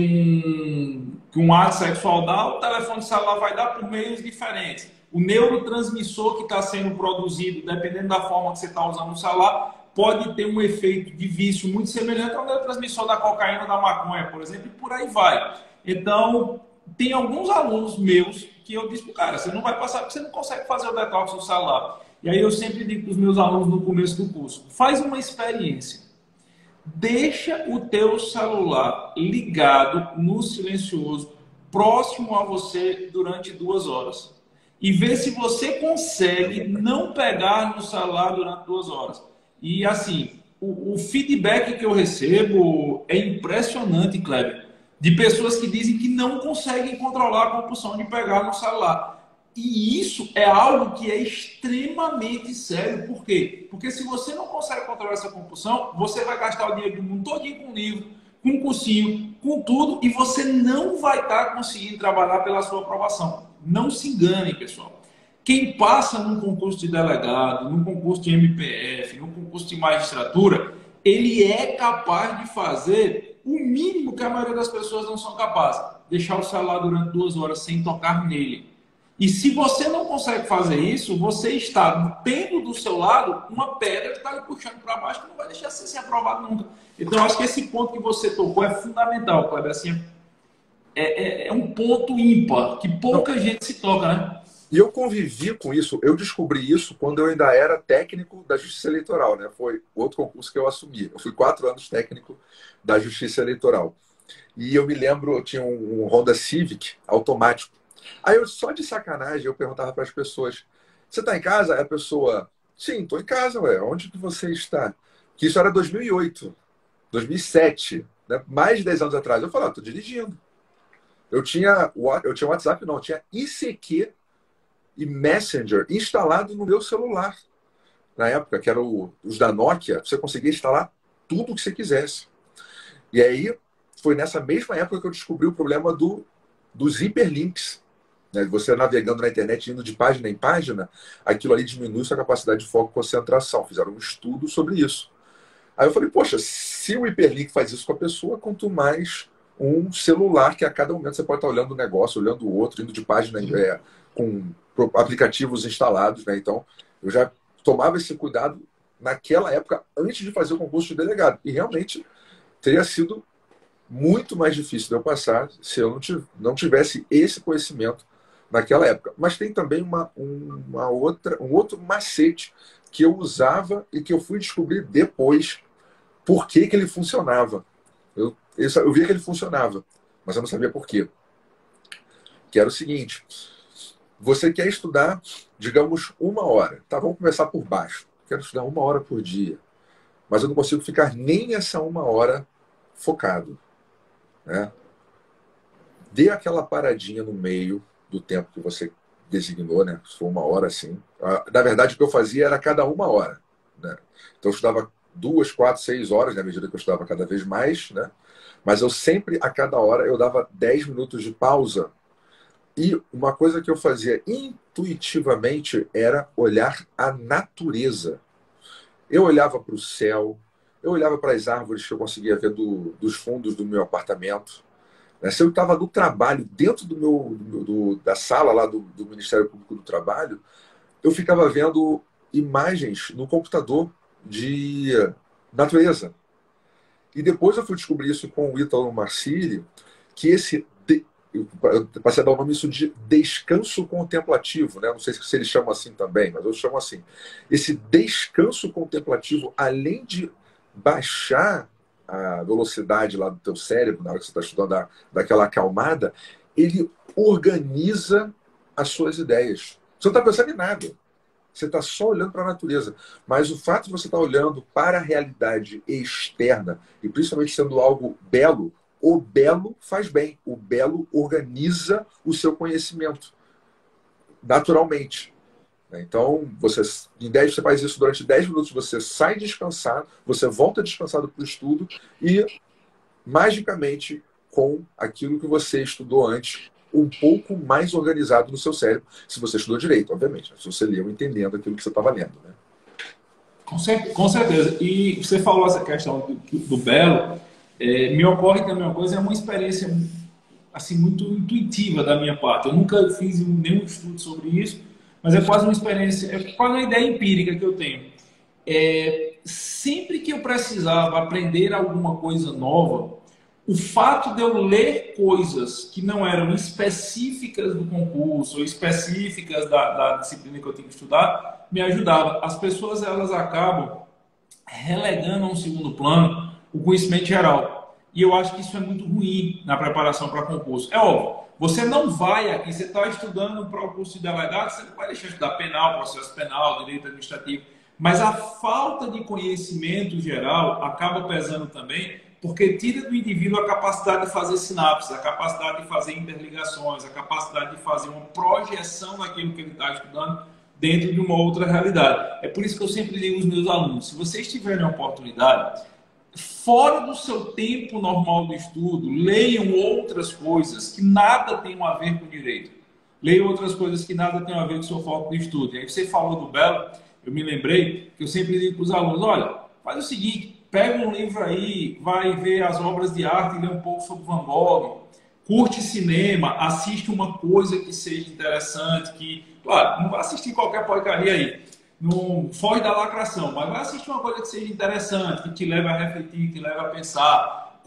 um ato sexual dá, o telefone celular vai dar por meios diferentes. O neurotransmissor que está sendo produzido, dependendo da forma que você está usando o celular, pode ter um efeito de vício muito semelhante ao neurotransmissor da cocaína, da maconha, por exemplo, e por aí vai. Então, tem alguns alunos meus que eu disse, cara, você não vai passar porque você não consegue fazer o detox no celular. E aí eu sempre digo para os meus alunos no começo do curso, faz uma experiência. Deixa o teu celular ligado no silencioso, próximo a você durante 2 horas. E vê se você consegue não pegar no celular durante 2 horas. E assim, o feedback que eu recebo é impressionante, Kleber. De pessoas que dizem que não conseguem controlar a compulsão de pegar no celular. E isso é algo que é extremamente sério. Por quê? Porque se você não consegue controlar essa compulsão, você vai gastar o dinheiro do mundo todinho com livro, com cursinho, com tudo, e você não vai estar conseguindo trabalhar pela sua aprovação. Não se enganem, pessoal. Quem passa num concurso de delegado, num concurso de MPF, num concurso de magistratura, ele é capaz de fazer o mínimo que a maioria das pessoas não são capazes. Deixar o celular durante 2 horas sem tocar nele. E se você não consegue fazer isso, você está tendo do seu lado uma pedra que está lhe puxando para baixo, que não vai deixar você ser aprovado nunca. Então, eu acho que esse ponto que você tocou é fundamental, Kleber. Assim, é um ponto ímpar, que pouca gente se toca, né? E eu convivi com isso, eu descobri isso quando eu ainda era técnico da Justiça Eleitoral, né? Foi outro concurso que eu assumi. Eu fui 4 anos técnico da Justiça Eleitoral. E eu me lembro, eu tinha um Honda Civic automático. Aí eu, só de sacanagem, eu perguntava para as pessoas, você está em casa? Aí a pessoa, sim, estou em casa, ué. Onde que você está? Que isso era 2008, 2007, né? Mais de 10 anos atrás. Eu falava, estou dirigindo. Eu tinha WhatsApp, não, eu tinha ICQ e Messenger instalado no meu celular. Na época, que eram os da Nokia, você conseguia instalar tudo o que você quisesse. E aí, foi nessa mesma época que eu descobri o problema dos hiperlinks. Né? Você navegando na internet, indo de página em página, aquilo ali diminui sua capacidade de foco e concentração. Fizeram um estudo sobre isso. Aí eu falei, poxa, se o hiperlink faz isso com a pessoa, quanto mais um celular que a cada momento você pode estar olhando um negócio, olhando o outro, indo de página com aplicativos instalados, né? Então, eu já tomava esse cuidado naquela época, antes de fazer o concurso de delegado. E realmente teria sido muito mais difícil de eu passar se eu não tivesse esse conhecimento naquela época. Mas tem também um outro macete que eu usava e que eu fui descobrir depois por que ele funcionava. Eu via que ele funcionava, mas eu não sabia por quê. Que era o seguinte: você quer estudar, digamos, 1 hora. Tá, vamos começar por baixo. Quero estudar 1 hora por dia, mas eu não consigo ficar nem essa 1 hora focado. Né? Dê aquela paradinha no meio do tempo que você designou, né? Se for 1 hora, assim. Na verdade, o que eu fazia era cada 1 hora. Né? Então, eu estudava 2, 4, 6 horas, na medida que eu estudava cada vez mais, né? Mas eu sempre, a cada hora, eu dava 10 minutos de pausa. E uma coisa que eu fazia intuitivamente era olhar a natureza. Eu olhava para o céu, eu olhava para as árvores que eu conseguia ver dos fundos do meu apartamento. Né? Se eu estava no trabalho, dentro da sala lá do Ministério Público do Trabalho, eu ficava vendo imagens no computador de natureza. E depois eu fui descobrir isso com o Ítalo Marcilli, que eu passei a dar o nome isso de descanso contemplativo, né? Não sei se eles chamam assim também, mas eu chamo assim. Esse descanso contemplativo, além de baixar a velocidade lá do teu cérebro, na hora que você está estudando, daquela acalmada, ele organiza as suas ideias. Você não está pensando em nada. Você está só olhando para a natureza. Mas o fato de você estar olhando para a realidade externa, e principalmente sendo algo belo, o belo faz bem. O belo organiza o seu conhecimento, naturalmente. Então, você faz isso durante 10 minutos, você sai descansado, você volta descansado para o estudo e, magicamente, com aquilo que você estudou antes, um pouco mais organizado no seu cérebro, se você estudou direito, obviamente. Se você leu entendendo aquilo que você estava lendo. Né? Com certeza. E você falou essa questão do belo, me ocorre também uma coisa, é uma experiência assim, muito intuitiva da minha parte. Eu nunca fiz nenhum estudo sobre isso, mas é quase uma experiência, é quase uma ideia empírica que eu tenho. Sempre que eu precisava aprender alguma coisa nova, o fato de eu ler coisas que não eram específicas do concurso ou específicas da disciplina que eu tinha que estudar, me ajudava. As pessoas, elas acabam relegando a um segundo plano o conhecimento geral. E eu acho que isso é muito ruim na preparação para concurso. É óbvio, você não vai aqui, você está estudando para o curso de delegado, você não vai deixar de estudar penal, processo penal, direito administrativo. Mas a falta de conhecimento geral acaba pesando também, porque tira do indivíduo a capacidade de fazer sinapses, a capacidade de fazer interligações, a capacidade de fazer uma projeção daquilo que ele está estudando dentro de uma outra realidade. É por isso que eu sempre digo aos meus alunos, se vocês tiverem a oportunidade, fora do seu tempo normal de estudo, leiam outras coisas que nada tem a ver com direito. Leiam outras coisas que nada tem a ver com o seu foco de estudo. E aí você falou do belo, eu me lembrei que eu sempre digo para os alunos, olha, faz o seguinte, pega um livro aí, vai ver as obras de arte, lê um pouco sobre Van Gogh, curte cinema, assiste uma coisa que seja interessante, que, claro, não vai assistir qualquer porcaria aí, não foge da lacração, mas vai assistir uma coisa que seja interessante, que te leve a refletir, que te leve a pensar,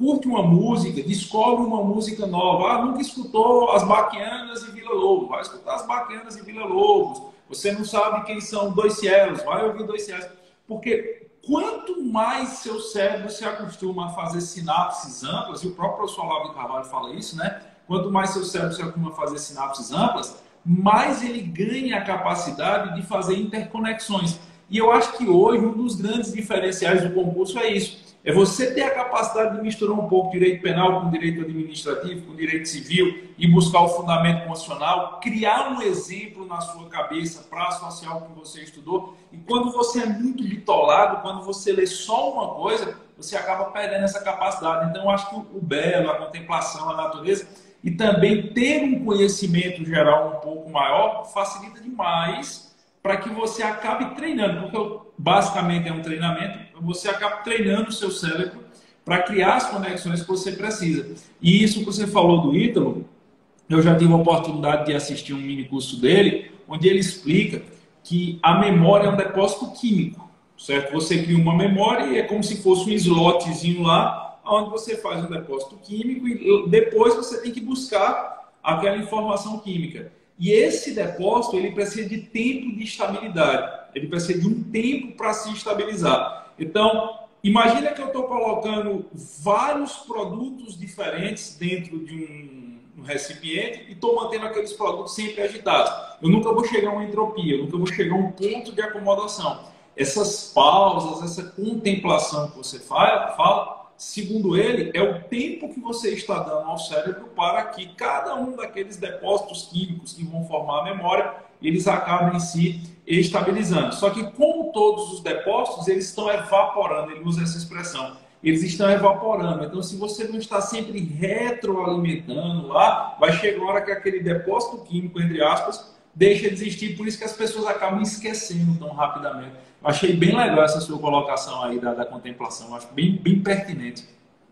curte uma música, descobre uma música nova. Ah, nunca escutou as Baquianas e Vila Lobos, vai escutar as Baquianas e Vila Lobos. Você não sabe quem são Dois Cielos, vai ouvir Dois Cielos. Porque quanto mais seu cérebro se acostuma a fazer sinapses amplas, e o próprio professor Olavo de Carvalho fala isso, né? Quanto mais seu cérebro se acostuma a fazer sinapses amplas, mais ele ganha a capacidade de fazer interconexões. E eu acho que hoje um dos grandes diferenciais do concurso é isso. É você ter a capacidade de misturar um pouco direito penal com direito administrativo, com direito civil e buscar o fundamento constitucional, criar um exemplo na sua cabeça para associar o que você estudou. E quando você é muito bitolado, quando você lê só uma coisa, você acaba perdendo essa capacidade. Então, eu acho que o belo, a contemplação, a natureza e também ter um conhecimento geral um pouco maior facilita demais para que você acabe treinando, porque basicamente é um treinamento, você acaba treinando o seu cérebro para criar as conexões que você precisa. E isso que você falou do Ítalo, eu já tive a oportunidade de assistir um mini curso dele, onde ele explica que a memória é um depósito químico, certo? Você cria uma memória e é como se fosse um slotzinho lá, onde você faz um depósito químico e depois você tem que buscar aquela informação química. E esse depósito, ele precisa de tempo de estabilidade. Ele precisa de um tempo para se estabilizar. Então, imagina que eu estou colocando vários produtos diferentes dentro de um recipiente e estou mantendo aqueles produtos sempre agitados. Eu nunca vou chegar a uma entropia, eu nunca vou chegar a um ponto de acomodação. Essas pausas, essa contemplação que você fala, segundo ele, é o tempo que você está dando ao cérebro para que cada um daqueles depósitos químicos que vão formar a memória, eles acabem se estabilizando. Só que como todos os depósitos, eles estão evaporando, ele usa essa expressão, eles estão evaporando. Então, se você não está sempre retroalimentando lá, vai chegar uma hora que aquele depósito químico, entre aspas, deixa de existir, por isso que as pessoas acabam esquecendo tão rapidamente. Eu achei bem legal essa sua colocação aí da contemplação, eu acho bem pertinente.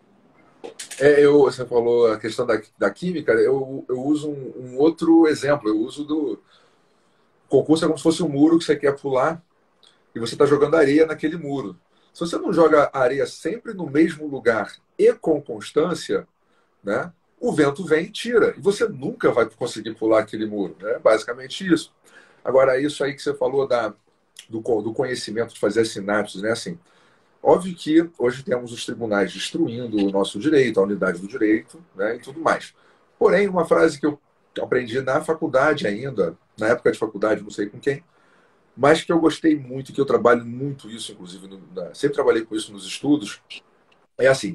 Você falou a questão da química, eu uso um outro exemplo, eu uso do concurso é como se fosse um muro que você quer pular e você está jogando areia naquele muro. Se você não joga areia sempre no mesmo lugar e com constância, né, o vento vem e tira. E você nunca vai conseguir pular aquele muro. Né? Basicamente isso. Agora, isso aí que você falou do conhecimento de fazer as sinapses, né? Assim, óbvio que hoje temos os tribunais destruindo o nosso direito, a unidade do direito, né, e tudo mais. Porém, uma frase que eu aprendi na faculdade ainda, na época de faculdade, não sei com quem, mas que eu gostei muito, que eu trabalho muito isso, inclusive, sempre trabalhei com isso nos estudos, é assim,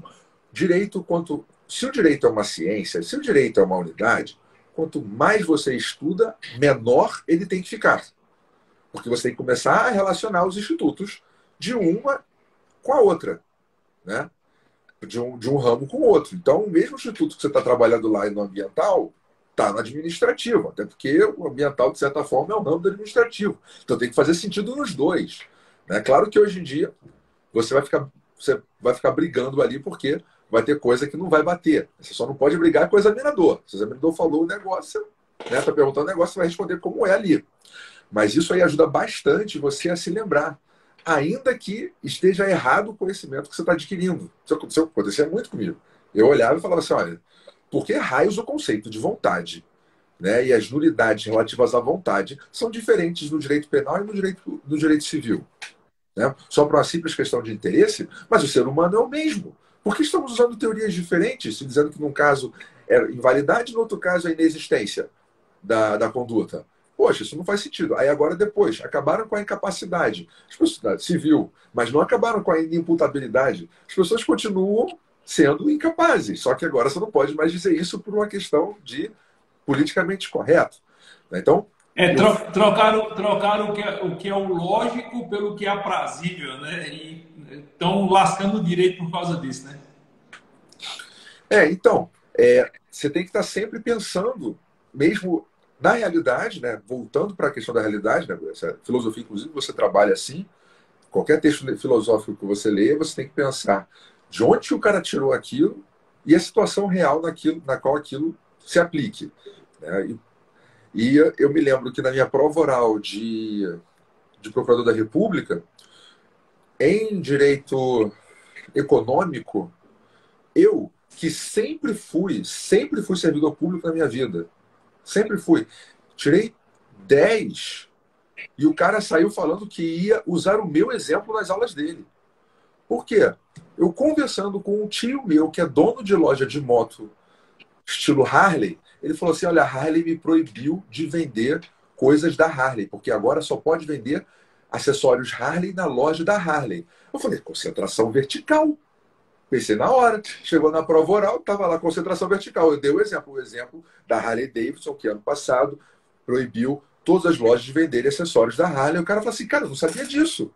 se o direito é uma ciência, se o direito é uma unidade, quanto mais você estuda, menor ele tem que ficar. Porque você tem que começar a relacionar os institutos de uma com a outra, né? De um ramo com o outro. Então, o mesmo instituto que você está trabalhando lá no ambiental está no administrativo, até porque o ambiental, de certa forma, é um ramo do administrativo. Então, tem que fazer sentido nos dois. Né? Claro que hoje em dia você vai ficar brigando ali porque vai ter coisa que não vai bater. Você só não pode brigar com o examinador. Se o examinador falou o negócio, né, está perguntando o negócio, você vai responder como é ali. Mas isso aí ajuda bastante você a se lembrar. Ainda que esteja errado o conhecimento que você está adquirindo. Isso acontecia muito comigo. Eu olhava e falava assim, olha, por que raios o conceito de vontade, né, e as nulidades relativas à vontade são diferentes no direito penal e no direito civil? Né? Só para uma simples questão de interesse, mas o ser humano é o mesmo. Por que estamos usando teorias diferentes, se dizendo que num caso é invalidade, no outro caso é inexistência da conduta? Poxa, isso não faz sentido. Aí agora depois, acabaram com a incapacidade civil, mas não acabaram com a inimputabilidade. As pessoas continuam sendo incapazes, só que agora você não pode mais dizer isso por uma questão de politicamente correto. Então, trocaram o que é o lógico pelo que é aprazível, né? E estão lascando o direito por causa disso, né? Então, você tem que estar sempre pensando, mesmo na realidade, né? Voltando para a questão da realidade, né? Essa filosofia, inclusive, você trabalha assim, qualquer texto filosófico que você lê, você tem que pensar de onde o cara tirou aquilo e a situação real na qual aquilo se aplique. Né? E eu me lembro que na minha prova oral de procurador da República, em direito econômico, eu que sempre fui servidor público na minha vida. Sempre fui. Tirei 10 e o cara saiu falando que ia usar o meu exemplo nas aulas dele. Por quê? Eu conversando com um tio meu, que é dono de loja de moto estilo Harley, ele falou assim, olha, a Harley me proibiu de vender coisas da Harley, porque agora só pode vender acessórios Harley na loja da Harley. Eu falei, concentração vertical. Pensei na hora. Chegou na prova oral, estava lá, concentração vertical. Eu dei o exemplo da Harley Davidson, que ano passado proibiu todas as lojas de venderem acessórios da Harley. O cara falou assim, cara, eu não sabia disso.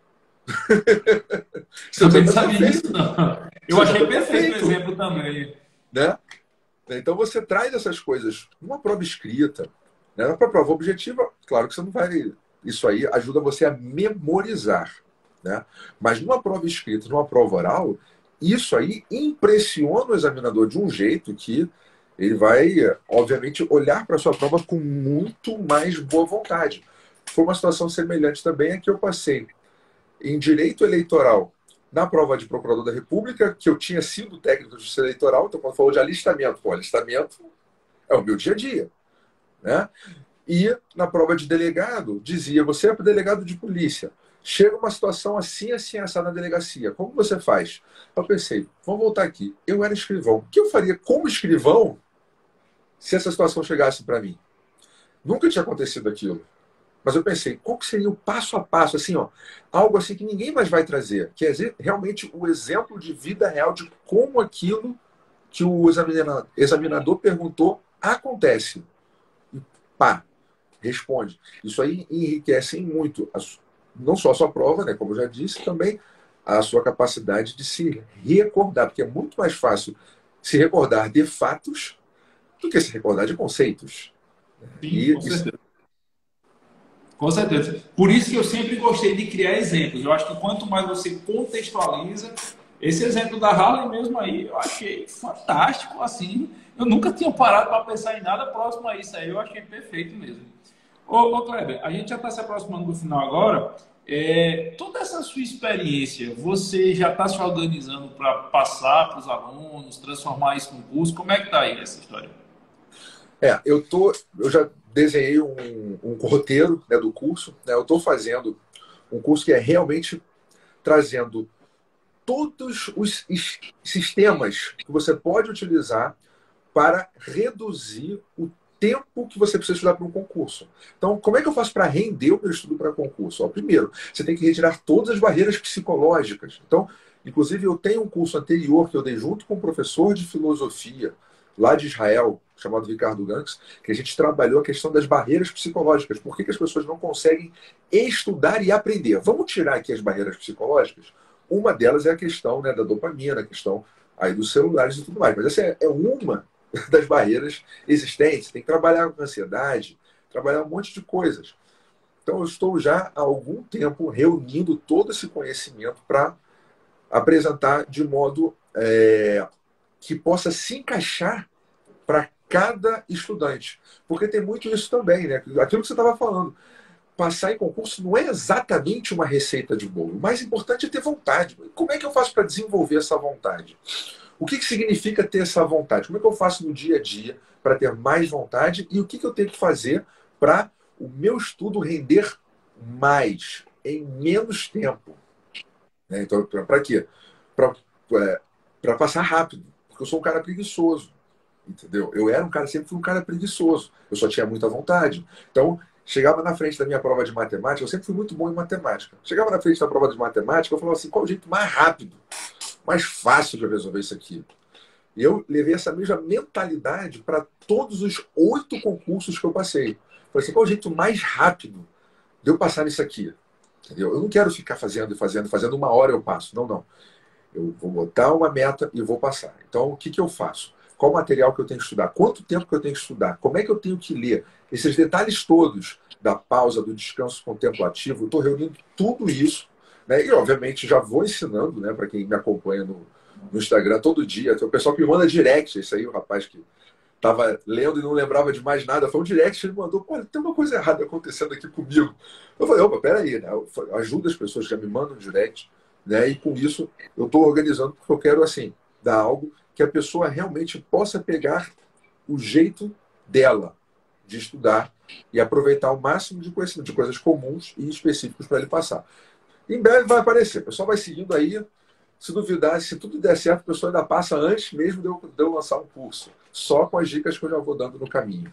Também não sabia disso, não. Eu achei perfeito o exemplo também. Né? Então você traz essas coisas numa prova escrita, né? Na prova objetiva, claro que você não vai. Isso aí ajuda você a memorizar. Né? Mas numa prova escrita, numa prova oral, isso aí impressiona o examinador de um jeito que ele vai, obviamente, olhar para a sua prova com muito mais boa vontade. Foi uma situação semelhante também a que eu passei em direito eleitoral na prova de procurador da República, que eu tinha sido técnico de justiça eleitoral, então quando falou de alistamento, alistamento é o meu dia a dia. Né? E na prova de delegado, dizia, você é delegado de polícia, chega uma situação assim, assim, assada na delegacia, como você faz? Eu pensei, vamos voltar aqui, eu era escrivão, o que eu faria como escrivão se essa situação chegasse para mim? Nunca tinha acontecido aquilo. Mas eu pensei, qual que seria o passo a passo, assim, ó, algo assim que ninguém mais vai trazer, que é realmente o exemplo de vida real de como aquilo que o examinador perguntou acontece. E pá, responde. Isso aí enriquece muito, não só a sua prova, né, como eu já disse, também a sua capacidade de se recordar, porque é muito mais fácil se recordar de fatos do que se recordar de conceitos. Sim, com certeza. Com certeza. Por isso que eu sempre gostei de criar exemplos. Eu acho que quanto mais você contextualiza, esse exemplo da Harley mesmo aí, eu achei fantástico, assim. Eu nunca tinha parado para pensar em nada próximo a isso aí. Eu achei perfeito mesmo. Ô Kleber, a gente já está se aproximando do final agora. Toda essa sua experiência, você já está se organizando para passar para os alunos, transformar isso num curso? Como é que está aí essa história? Eu já desenhei um roteiro, né, do curso. Né, eu estou fazendo um curso que é realmente trazendo todos os sistemas que você pode utilizar para reduzir o tempo que você precisa estudar para um concurso. Então, como é que eu faço para render o meu estudo para concurso? Primeiro, você tem que retirar todas as barreiras psicológicas. Então, inclusive, eu tenho um curso anterior que eu dei junto com um professor de filosofia lá de Israel, chamado Ricardo Ganks, que a gente trabalhou a questão das barreiras psicológicas. Por que as pessoas não conseguem estudar e aprender? Vamos tirar aqui as barreiras psicológicas? Uma delas é a questão, né, da dopamina, a questão aí dos celulares e tudo mais. Mas essa é uma das barreiras existentes. Tem que trabalhar com ansiedade, trabalhar um monte de coisas. Então, eu estou já há algum tempo reunindo todo esse conhecimento para apresentar de modo que possa se encaixar para cada estudante. Porque tem muito isso também, né? Aquilo que você estava falando. Passar em concurso não é exatamente uma receita de bolo. O mais importante é ter vontade. Como é que eu faço para desenvolver essa vontade? O que significa ter essa vontade? Como é que eu faço no dia a dia para ter mais vontade? E o que eu tenho que fazer para o meu estudo render mais, em menos tempo? Então, para quê? Para passar rápido. Porque eu sou um cara preguiçoso. Entendeu? Eu era um cara, sempre fui um cara preguiçoso. Eu só tinha muita vontade. Então, chegava na frente da minha prova de matemática, eu sempre fui muito bom em matemática. Chegava na frente da prova de matemática, eu falava assim, qual é o jeito mais rápido, mais fácil de eu resolver isso aqui? E eu levei essa mesma mentalidade para todos os 8 concursos que eu passei. Falei assim, qual é o jeito mais rápido de eu passar nisso aqui? Entendeu? Eu não quero ficar fazendo, 1 hora eu passo. Não, não. Eu vou botar uma meta e vou passar. Então, o que eu faço? Qual material que eu tenho que estudar? Quanto tempo que eu tenho que estudar? Como é que eu tenho que ler? Esses detalhes todos da pausa, do descanso contemplativo, eu estou reunindo tudo isso, né? E, obviamente, já vou ensinando, né, para quem me acompanha no Instagram todo dia. Tem o pessoal que me manda direct. Esse aí, o rapaz que estava lendo e não lembrava de mais nada, foi um direct, ele mandou, pô, tem uma coisa errada acontecendo aqui comigo. Eu falei, opa, peraí, né? Ajuda as pessoas que já me mandam direct, né? E com isso eu estou organizando, porque eu quero, assim, dar algo que a pessoa realmente possa pegar o jeito dela de estudar e aproveitar o máximo de conhecimento, de coisas comuns e específicas para ele passar. Em breve vai aparecer, o pessoal vai seguindo aí. Se duvidar, se tudo der certo, a pessoa ainda passa antes mesmo de eu lançar um curso, só com as dicas que eu já vou dando no caminho.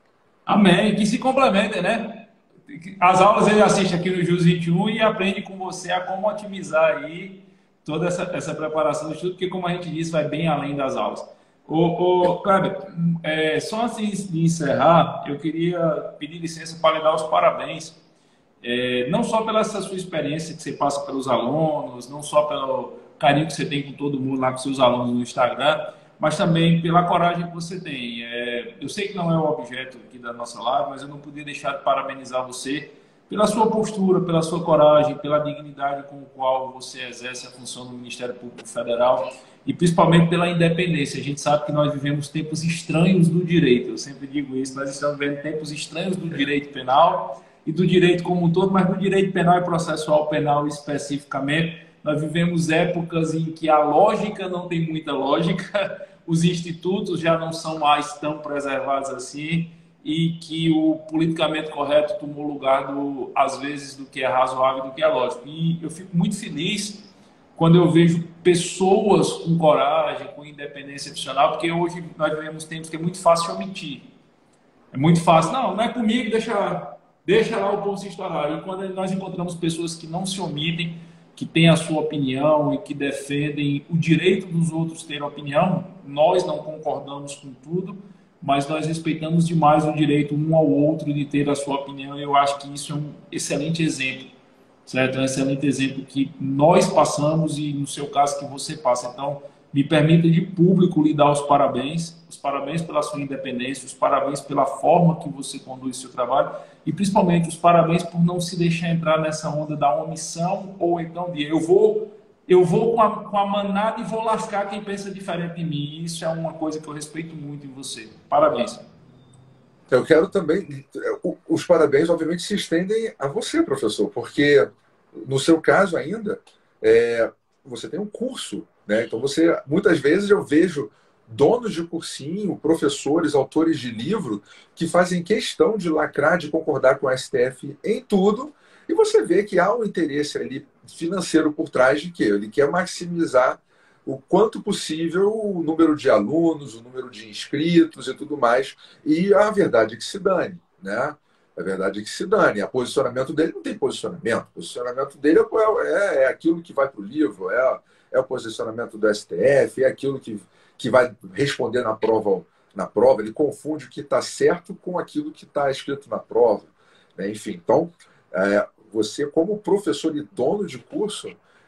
Amém. Que se complementem, né? As aulas ele assiste aqui no Jus 21 e aprende com você a como otimizar aí toda essa preparação do estudo, porque, como a gente disse, vai bem além das aulas. Kleber, só antes de encerrar, eu queria pedir licença para lhe dar os parabéns, não só pela essa sua experiência que você passa pelos alunos, não só pelo carinho que você tem com todo mundo lá, com seus alunos no Instagram, mas também pela coragem que você tem. Eu sei que não é o objeto aqui da nossa live, mas eu não podia deixar de parabenizar você pela sua postura, pela sua coragem, pela dignidade com a qual você exerce a função no Ministério Público Federal e principalmente pela independência. A gente sabe que nós vivemos tempos estranhos do direito. Eu sempre digo isso, nós estamos vivendo tempos estranhos do direito penal e do direito como um todo, mas do direito penal e processual penal especificamente. Nós vivemos épocas em que a lógica não tem muita lógica, os institutos já não são mais tão preservados assim e que o politicamente correto tomou lugar, às vezes, do que é razoável e do que é lógico. E eu fico muito feliz quando eu vejo pessoas com coragem, com independência profissional, porque hoje nós vivemos tempos que é muito fácil omitir. É muito fácil. Não é comigo, deixa lá o povo se estourar. E quando nós encontramos pessoas que não se omitem, que têm a sua opinião e que defendem o direito dos outros terem opinião, nós não concordamos com tudo, mas nós respeitamos demais o direito um ao outro de ter a sua opinião. E eu acho que isso é um excelente exemplo, certo? É um excelente exemplo que nós passamos e, no seu caso, que você passa. Então, me permita de público lhe dar os parabéns pela sua independência, os parabéns pela forma que você conduz seu trabalho e, principalmente, os parabéns por não se deixar entrar nessa onda da omissão ou então de eu vou com a manada e vou lascar quem pensa diferente de mim. E isso é uma coisa que eu respeito muito em você. Parabéns. Eu quero também. Os parabéns, obviamente, se estendem a você, professor, porque no seu caso ainda, você tem um curso, né? Então, muitas vezes eu vejo donos de cursinho, professores, autores de livro, que fazem questão de lacrar, de concordar com o STF em tudo, e você vê que há um interesse ali financeiro por trás de que ele quer maximizar o quanto possível o número de alunos, o número de inscritos e tudo mais. E a verdade é que se dane, né? A verdade é que se dane. O posicionamento dele não tem posicionamento. O posicionamento dele é aquilo que vai para o livro, é o posicionamento do STF, é aquilo que vai responder na prova. Ele confunde o que está certo com aquilo que está escrito na prova, né? Enfim, então, você como professor e dono de curso,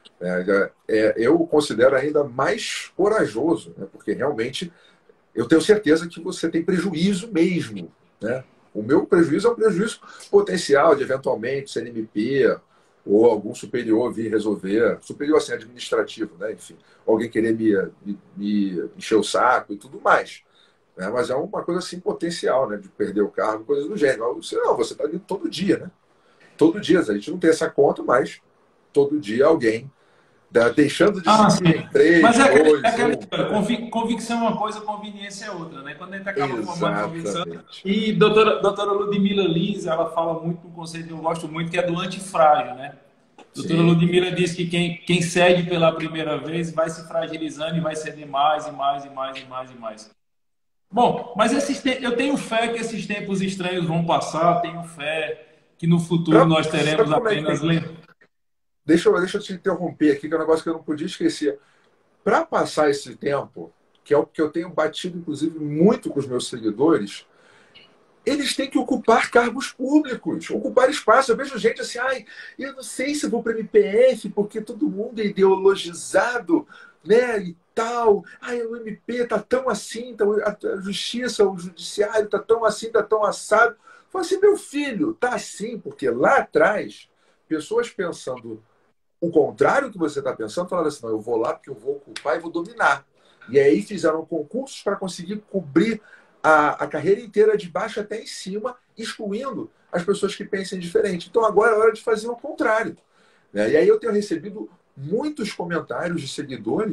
eu o considero ainda mais corajoso, né? Porque realmente eu tenho certeza que você tem prejuízo mesmo, né? O meu prejuízo é um prejuízo potencial de, eventualmente, CNMP ou algum superior vir resolver, superior assim, administrativo, né? Enfim, alguém querer me encher o saco e tudo mais. Né? Mas é uma coisa assim potencial, né? De perder o cargo, coisa do gênero. Você está ali todo dia, né? Todo dia, a gente não tem essa conta, mas todo dia alguém deixando de seguir em 3, mas 2, aquela 1. história. Convicção é uma coisa, convicção é outra, né? Quando a gente acaba formando convicção. Exatamente. E doutora Ludmila Lins, ela fala muito um conceito que eu gosto muito, que é do antifrágil, né? Doutora Ludmila diz que quem cede pela primeira vez vai se fragilizando e vai ceder mais e mais e mais e mais e mais. Bom, mas eu tenho fé que esses tempos estranhos vão passar, tenho fé que no futuro nós teremos apenas... Deixa eu te interromper aqui, que é um negócio que eu não podia esquecer. Para passar esse tempo, que é o que eu tenho batido, inclusive, muito com os meus seguidores, eles têm que ocupar cargos públicos, ocupar espaço. Eu vejo gente assim, eu não sei se vou para a MPF, porque todo mundo é ideologizado, né, e tal. O MP está tão assim, então a justiça, o judiciário está tão assim, está tão assado. Eu falo assim, meu filho, está assim, porque lá atrás, pessoas pensando o contrário que você está pensando, falaram assim, não, eu vou lá porque eu vou ocupar e vou dominar. E aí fizeram concursos para conseguir cobrir a carreira inteira de baixo até em cima, excluindo as pessoas que pensem diferente. Então agora é hora de fazer o contrário. Né? E aí eu tenho recebido muitos comentários de seguidores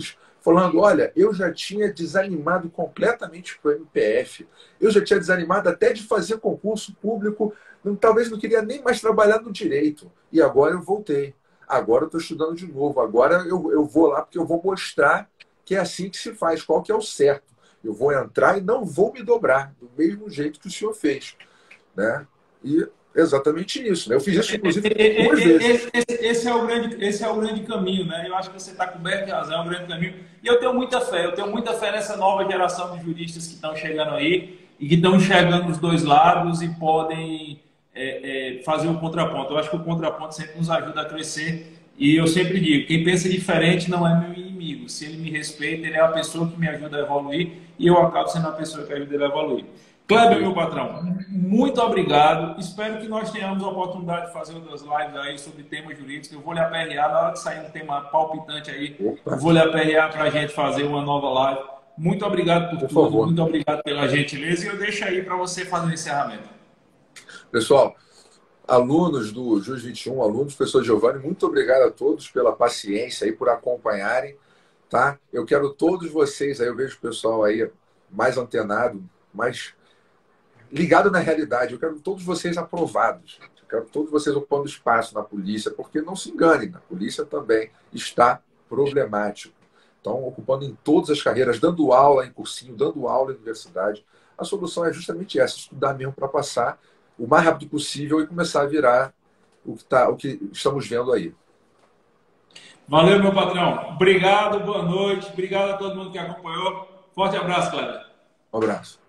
falando, olha, eu já tinha desanimado completamente com o MPF, eu já tinha desanimado até de fazer concurso público, talvez não queria nem mais trabalhar no direito, e agora eu voltei. Agora eu estou estudando de novo, agora eu vou lá porque eu vou mostrar que é assim que se faz, qual que é o certo. Eu vou entrar e não vou me dobrar, do mesmo jeito que o senhor fez. Né? E exatamente isso. Né? Eu fiz isso, inclusive, duas vezes. Esse é o grande caminho, né? Eu acho que você está coberto de razão, é o grande caminho. E eu tenho muita fé nessa nova geração de juristas que estão chegando aí e que estão enxergando os dois lados e podem fazer o contraponto. Eu acho que o contraponto sempre nos ajuda a crescer. E eu sempre digo, quem pensa diferente não é meu inimigo. Se ele me respeita, ele é a pessoa que me ajuda a evoluir e eu acabo sendo a pessoa que ajuda ele a evoluir. Kleber, meu patrão, muito obrigado. Espero que nós tenhamos a oportunidade de fazer outras lives aí sobre temas jurídicos. Eu vou lhe aperrear, na hora que sair um tema palpitante aí, eu vou lhe aperrear para a gente fazer uma nova live. Muito obrigado por tudo, favor. muito obrigado pela gentileza e eu deixo aí para você fazer o encerramento. Pessoal, alunos do Jus 21, alunos do professor Giovanni, muito obrigado a todos pela paciência e por acompanharem. Tá? Eu quero todos vocês aí, eu vejo o pessoal aí mais antenado, mais ligado na realidade. Eu quero todos vocês aprovados. Eu quero todos vocês ocupando espaço na polícia, porque não se enganem, na polícia também está problemático. Então, ocupando em todas as carreiras, dando aula em cursinho, dando aula em universidade. A solução é justamente essa, estudar mesmo para passar o mais rápido possível e começar a virar o que estamos vendo aí. Valeu, meu patrão. Obrigado, boa noite. Obrigado a todo mundo que acompanhou. Forte abraço, Cléber. Um abraço.